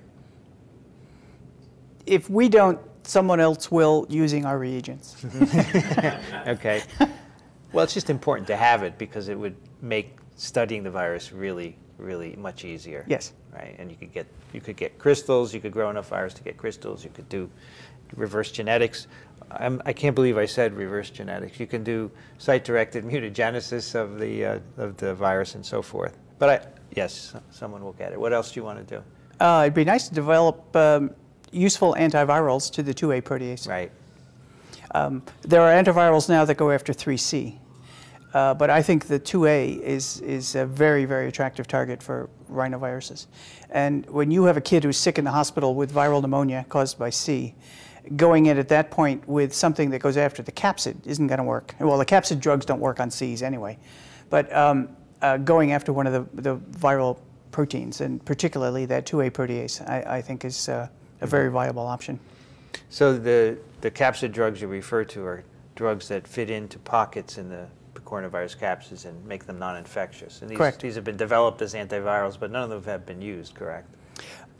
If we don't, someone else will using our reagents. Okay. Well, it's just important to have it because it would make studying the virus really much easier. Yes. Right, and you could get crystals. You could grow enough virus to get crystals. You could do reverse genetics. I can't believe I said reverse genetics. You can do site-directed mutagenesis of the virus and so forth. But yes, someone will get it. What else do you want to do? It'd be nice to develop useful antivirals to the 2A protease. Right. There are antivirals now that go after 3C. But I think the 2A is a very, very attractive target for rhinoviruses. And when you have a kid who's sick in the hospital with viral pneumonia caused by C, going in at that point with something that goes after the capsid isn't going to work. Well, the capsid drugs don't work on Cs anyway. But going after one of the viral proteins, and particularly that 2A protease, I think is a very viable option. So the capsid drugs you refer to are drugs that fit into pockets in the coronavirus capsids and make them non-infectious. And these have been developed as antivirals, but none of them have been used, correct?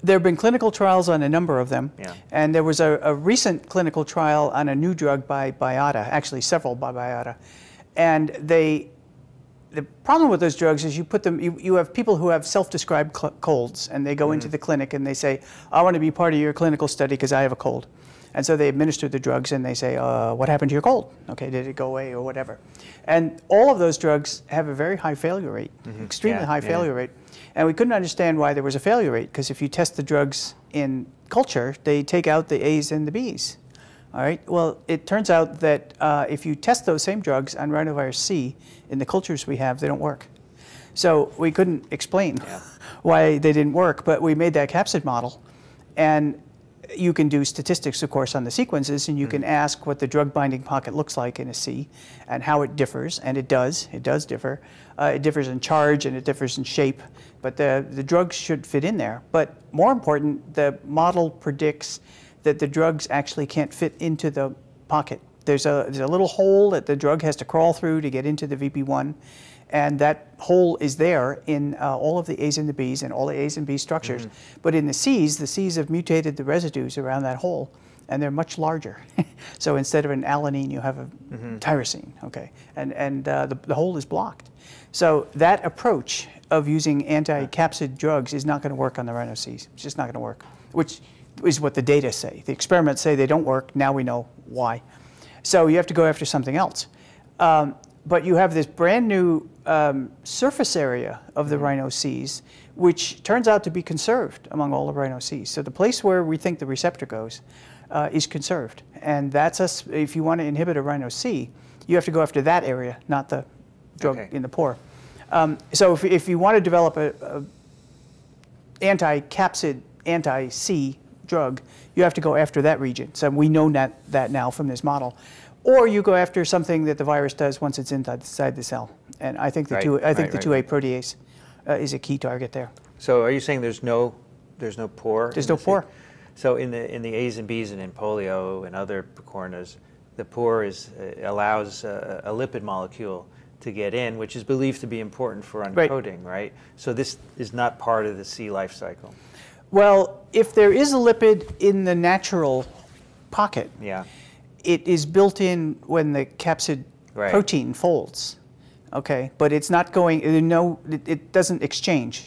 There have been clinical trials on a number of them, Yeah. and there was a recent clinical trial on a new drug by Bayada, actually several by Bayada, and the problem with those drugs is you have people who have self-described colds, and they go into the clinic and they say, I want to be part of your clinical study because I have a cold. And so they administer the drugs and they say, what happened to your cold? Okay, did it go away or whatever? And all of those drugs have a very high failure rate, extremely high failure rate. And we couldn't understand why there was a failure rate, because if you test the drugs in culture, they take out the A's and the B's. All right, well, it turns out that if you test those same drugs on rhinovirus C in the cultures we have, they don't work. So we couldn't explain why they didn't work, but we made that capsid model. And you can do statistics, of course, on the sequences, and you can ask what the drug binding pocket looks like in a C and how it differs, and it does differ. It differs in charge and it differs in shape, but the drugs should fit in there. But more important, the model predicts that the drugs actually can't fit into the pocket. There's a little hole that the drug has to crawl through to get into the VP1, and that hole is there in all of the A's and the B's and all the A's and B structures. But in the C's have mutated the residues around that hole, and they're much larger. So instead of an alanine, you have a tyrosine, okay? And the hole is blocked. So that approach of using anti-capsid drugs is not going to work on the rhino C's. It's just not going to work, which is what the data say. The experiments say they don't work. Now we know why. So you have to go after something else. But you have this brand new surface area of the rhino C's, which turns out to be conserved among all the rhino C's. So the place where we think the receptor goes is conserved. And that's us. If you want to inhibit a rhino C, you have to go after that area, not the drug in the pore. So if you want to develop a anti-capsid, anti-C drug, you have to go after that region. So we know that now from this model. Or you go after something that the virus does once it's inside the cell. And I think the 2A protease is a key target there. So are you saying there's no pore? There's no pore. So in the A's and B's and in polio and other picornas, the pore allows a lipid molecule to get in, which is believed to be important for uncoding, right? So this is not part of the C life cycle. Well, if there is a lipid in the natural pocket, it is built in when the capsid protein folds, okay? But it's not going, it doesn't exchange.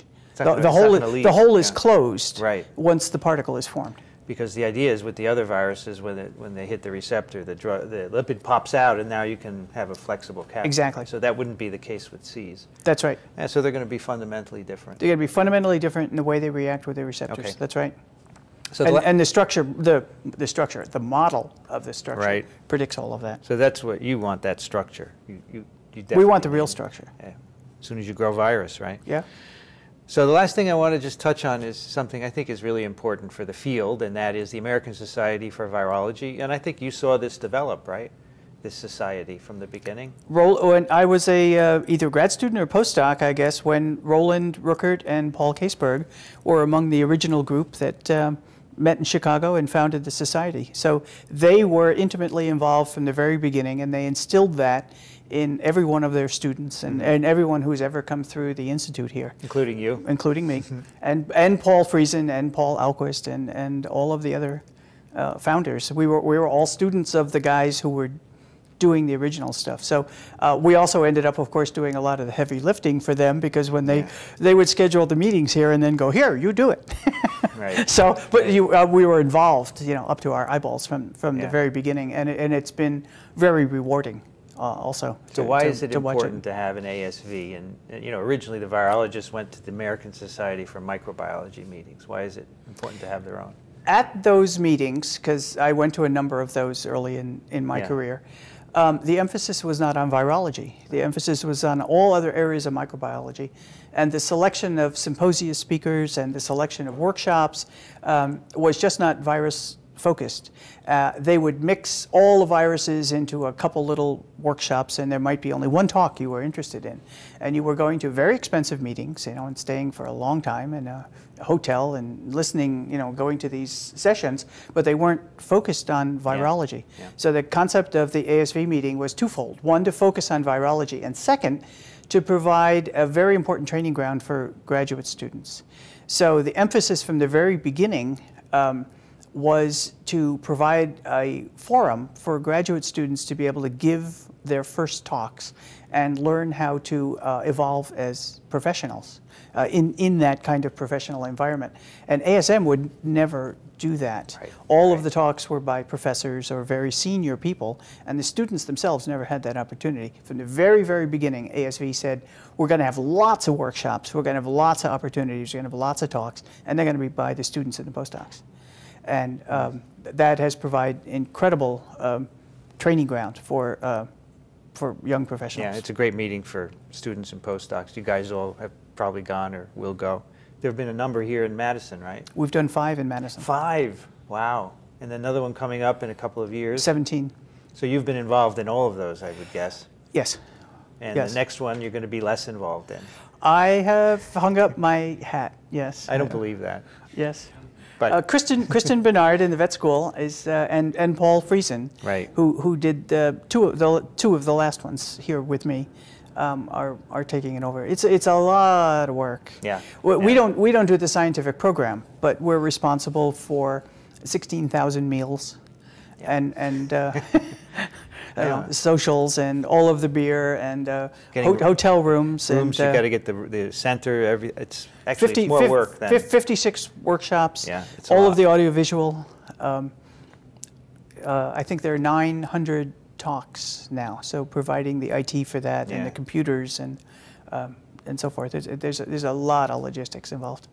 The hole is closed once the particle is formed. Because the idea is with the other viruses, when they hit the receptor, the lipid pops out, and now you can have a flexible capsid. Exactly. So that wouldn't be the case with C's. That's right. And so they're going to be fundamentally different. They're going to be fundamentally different in the way they react with their receptors. Okay. That's right. So and the structure, the model of the structure predicts all of that. So that's what you want, that structure. You we want the real structure. Yeah. As soon as you grow virus, right? Yeah. So the last thing I want to just touch on is something I think is really important for the field, and that is the American Society for Virology. And I think you saw this develop, right? This society from the beginning? When I was either grad student or postdoc, I guess, when Roland Ruckert and Paul Caseberg were among the original group that met in Chicago and founded the society. So they were intimately involved from the very beginning, and they instilled that in every one of their students and everyone who's ever come through the institute here. Including you? Including me. and Paul Friesen and Paul Alquist and all of the other founders. We were all students of the guys who were doing the original stuff. So we also ended up, of course, doing a lot of the heavy lifting for them, because when they would schedule the meetings here and then go, here, you do it. Right. So, but we were involved, up to our eyeballs from the very beginning, and it's been very rewarding. Also. So why is it important to have an ASV? And originally the virologists went to the American Society for Microbiology meetings. Why is it important to have their own? At those meetings, because I went to a number of those early in my career, the emphasis was not on virology. The emphasis was on all other areas of microbiology. And the selection of symposia speakers and the selection of workshops was just not virus focused. They would mix all the viruses into a couple little workshops, and there might be only one talk you were interested in. And you were going to very expensive meetings, and staying for a long time in a hotel and listening, going to these sessions, but they weren't focused on virology. Yeah. So the concept of the ASV meeting was twofold. One, to focus on virology, and second, to provide a very important training ground for graduate students. So the emphasis from the very beginning was to provide a forum for graduate students to be able to give their first talks and learn how to evolve as professionals in that kind of professional environment. And ASM would never do that. Right. All of the talks were by professors or very senior people, and the students themselves never had that opportunity. From the very, very beginning, ASV said, we're going to have lots of workshops, we're going to have lots of opportunities, we're going to have lots of talks, and they're going to be by the students and the postdocs. And that has provided incredible training ground for young professionals. Yeah, it's a great meeting for students and postdocs. You guys all have probably gone or will go. There have been a number here in Madison, right? We've done 5 in Madison. 5, wow. And another one coming up in a couple of years? 17. So you've been involved in all of those, I would guess. Yes. And yes. The next one you're going to be less involved in. I have hung up my hat, yes. I don't believe that. Yes. But Kristen Bernard in the vet school is, and Paul Friesen, right. who did two of the last ones here with me, are taking it over. It's a lot of work. Yeah. We don't do the scientific program, but we're responsible for 16,000 meals, yeah. and socials and all of the beer and hotel rooms. Rooms, and, you got to get the center. It's actually it's more work than 56 workshops. Yeah, it's all of the audiovisual. I think there are 900 talks now. So providing the IT for that and the computers and so forth. There's a lot of logistics involved.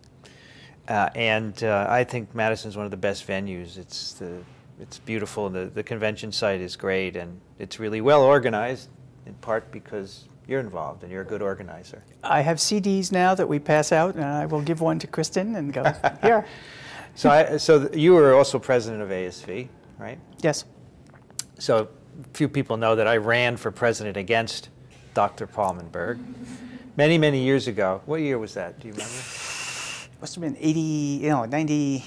I think Madison's one of the best venues. It's beautiful. The convention site is great, and it's really well organized, in part because you're involved and you're a good organizer. I have CDs now that we pass out, and I will give one to Kristen and go, here. So you were also president of ASV, right? Yes. So few people know that I ran for president against Dr. Palmenberg many, many years ago. What year was that? Do you remember? Must have been 90,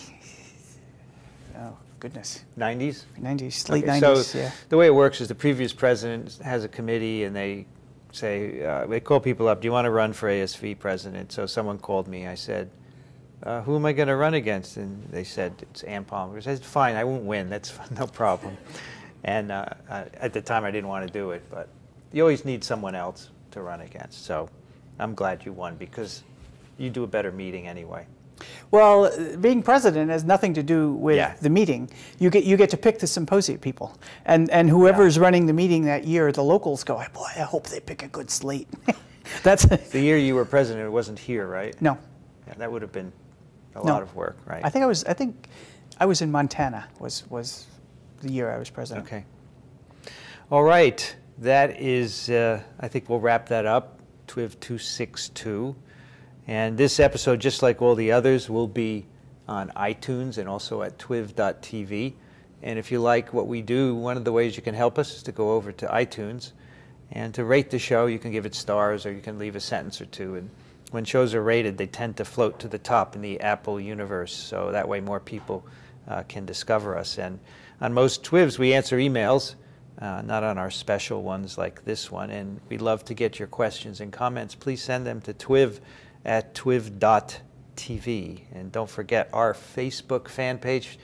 oh, goodness. 90s? 90s, late okay, 90s, so yeah. The way it works is the previous president has a committee and they say, they call people up, do you want to run for ASV president? So someone called me, I said, who am I going to run against? And they said, it's Ann Palmenberg. I said, fine, I won't win, that's no problem. And at the time I didn't want to do it, but you always need someone else to run against. So I'm glad you won because you do a better meeting anyway. Well, being president has nothing to do with the meeting. You get to pick the symposium people, and whoever's running the meeting that year, the locals go, boy, I hope they pick a good slate. That's the year you were president. It wasn't here, right? No. Yeah, that would have been a lot of work, right? I think I was in Montana. Was the year I was president. Okay. All right. That is. I think we'll wrap that up. TWiV 262. And this episode, just like all the others, will be on iTunes and also at twiv.tv. And if you like what we do, one of the ways you can help us is to go over to iTunes and to rate the show. You can give it stars or you can leave a sentence or two. And when shows are rated, they tend to float to the top in the Apple universe. So that way more people can discover us. And on most TWiVs, we answer emails, not on our special ones like this one. And we'd love to get your questions and comments. Please send them to twiv at twiv.tv. And don't forget our Facebook fan page,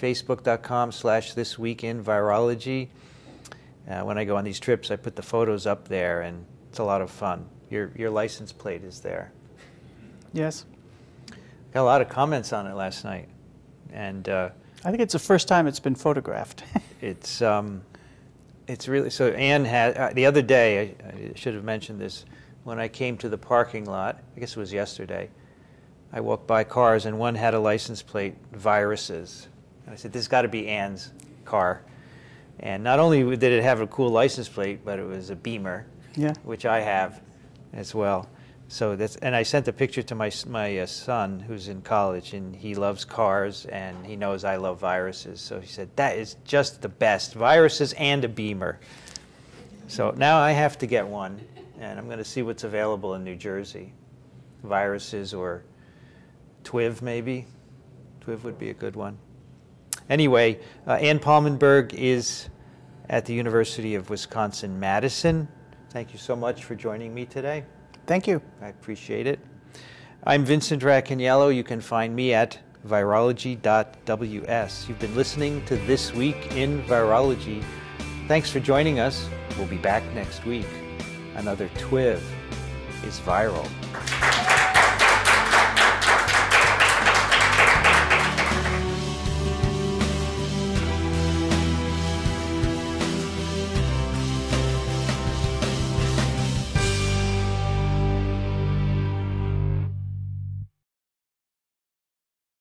facebook.com/thisweekinvirology. When I go on these trips, I put the photos up there, and it's a lot of fun. Your license plate is there. Yes. Got a lot of comments on it last night. And I think it's the first time it's been photographed. It's really, so Ann had, the other day, I should have mentioned this, when I came to the parking lot, I guess it was yesterday, I walked by cars and one had a license plate, viruses. And I said, this has got to be Ann's car. And not only did it have a cool license plate, but it was a Beamer, which I have as well. So that's, and I sent a picture to my son who's in college, and he loves cars and he knows I love viruses. So he said, that is just the best, viruses and a Beamer. So now I have to get one. And I'm going to see what's available in New Jersey. Viruses or TWiV, maybe. TWiV would be a good one. Anyway, Ann Palmenberg is at the University of Wisconsin-Madison. Thank you so much for joining me today. Thank you. I appreciate it. I'm Vincent Racaniello. You can find me at virology.ws. You've been listening to This Week in Virology. Thanks for joining us. We'll be back next week. Another TWiV is viral.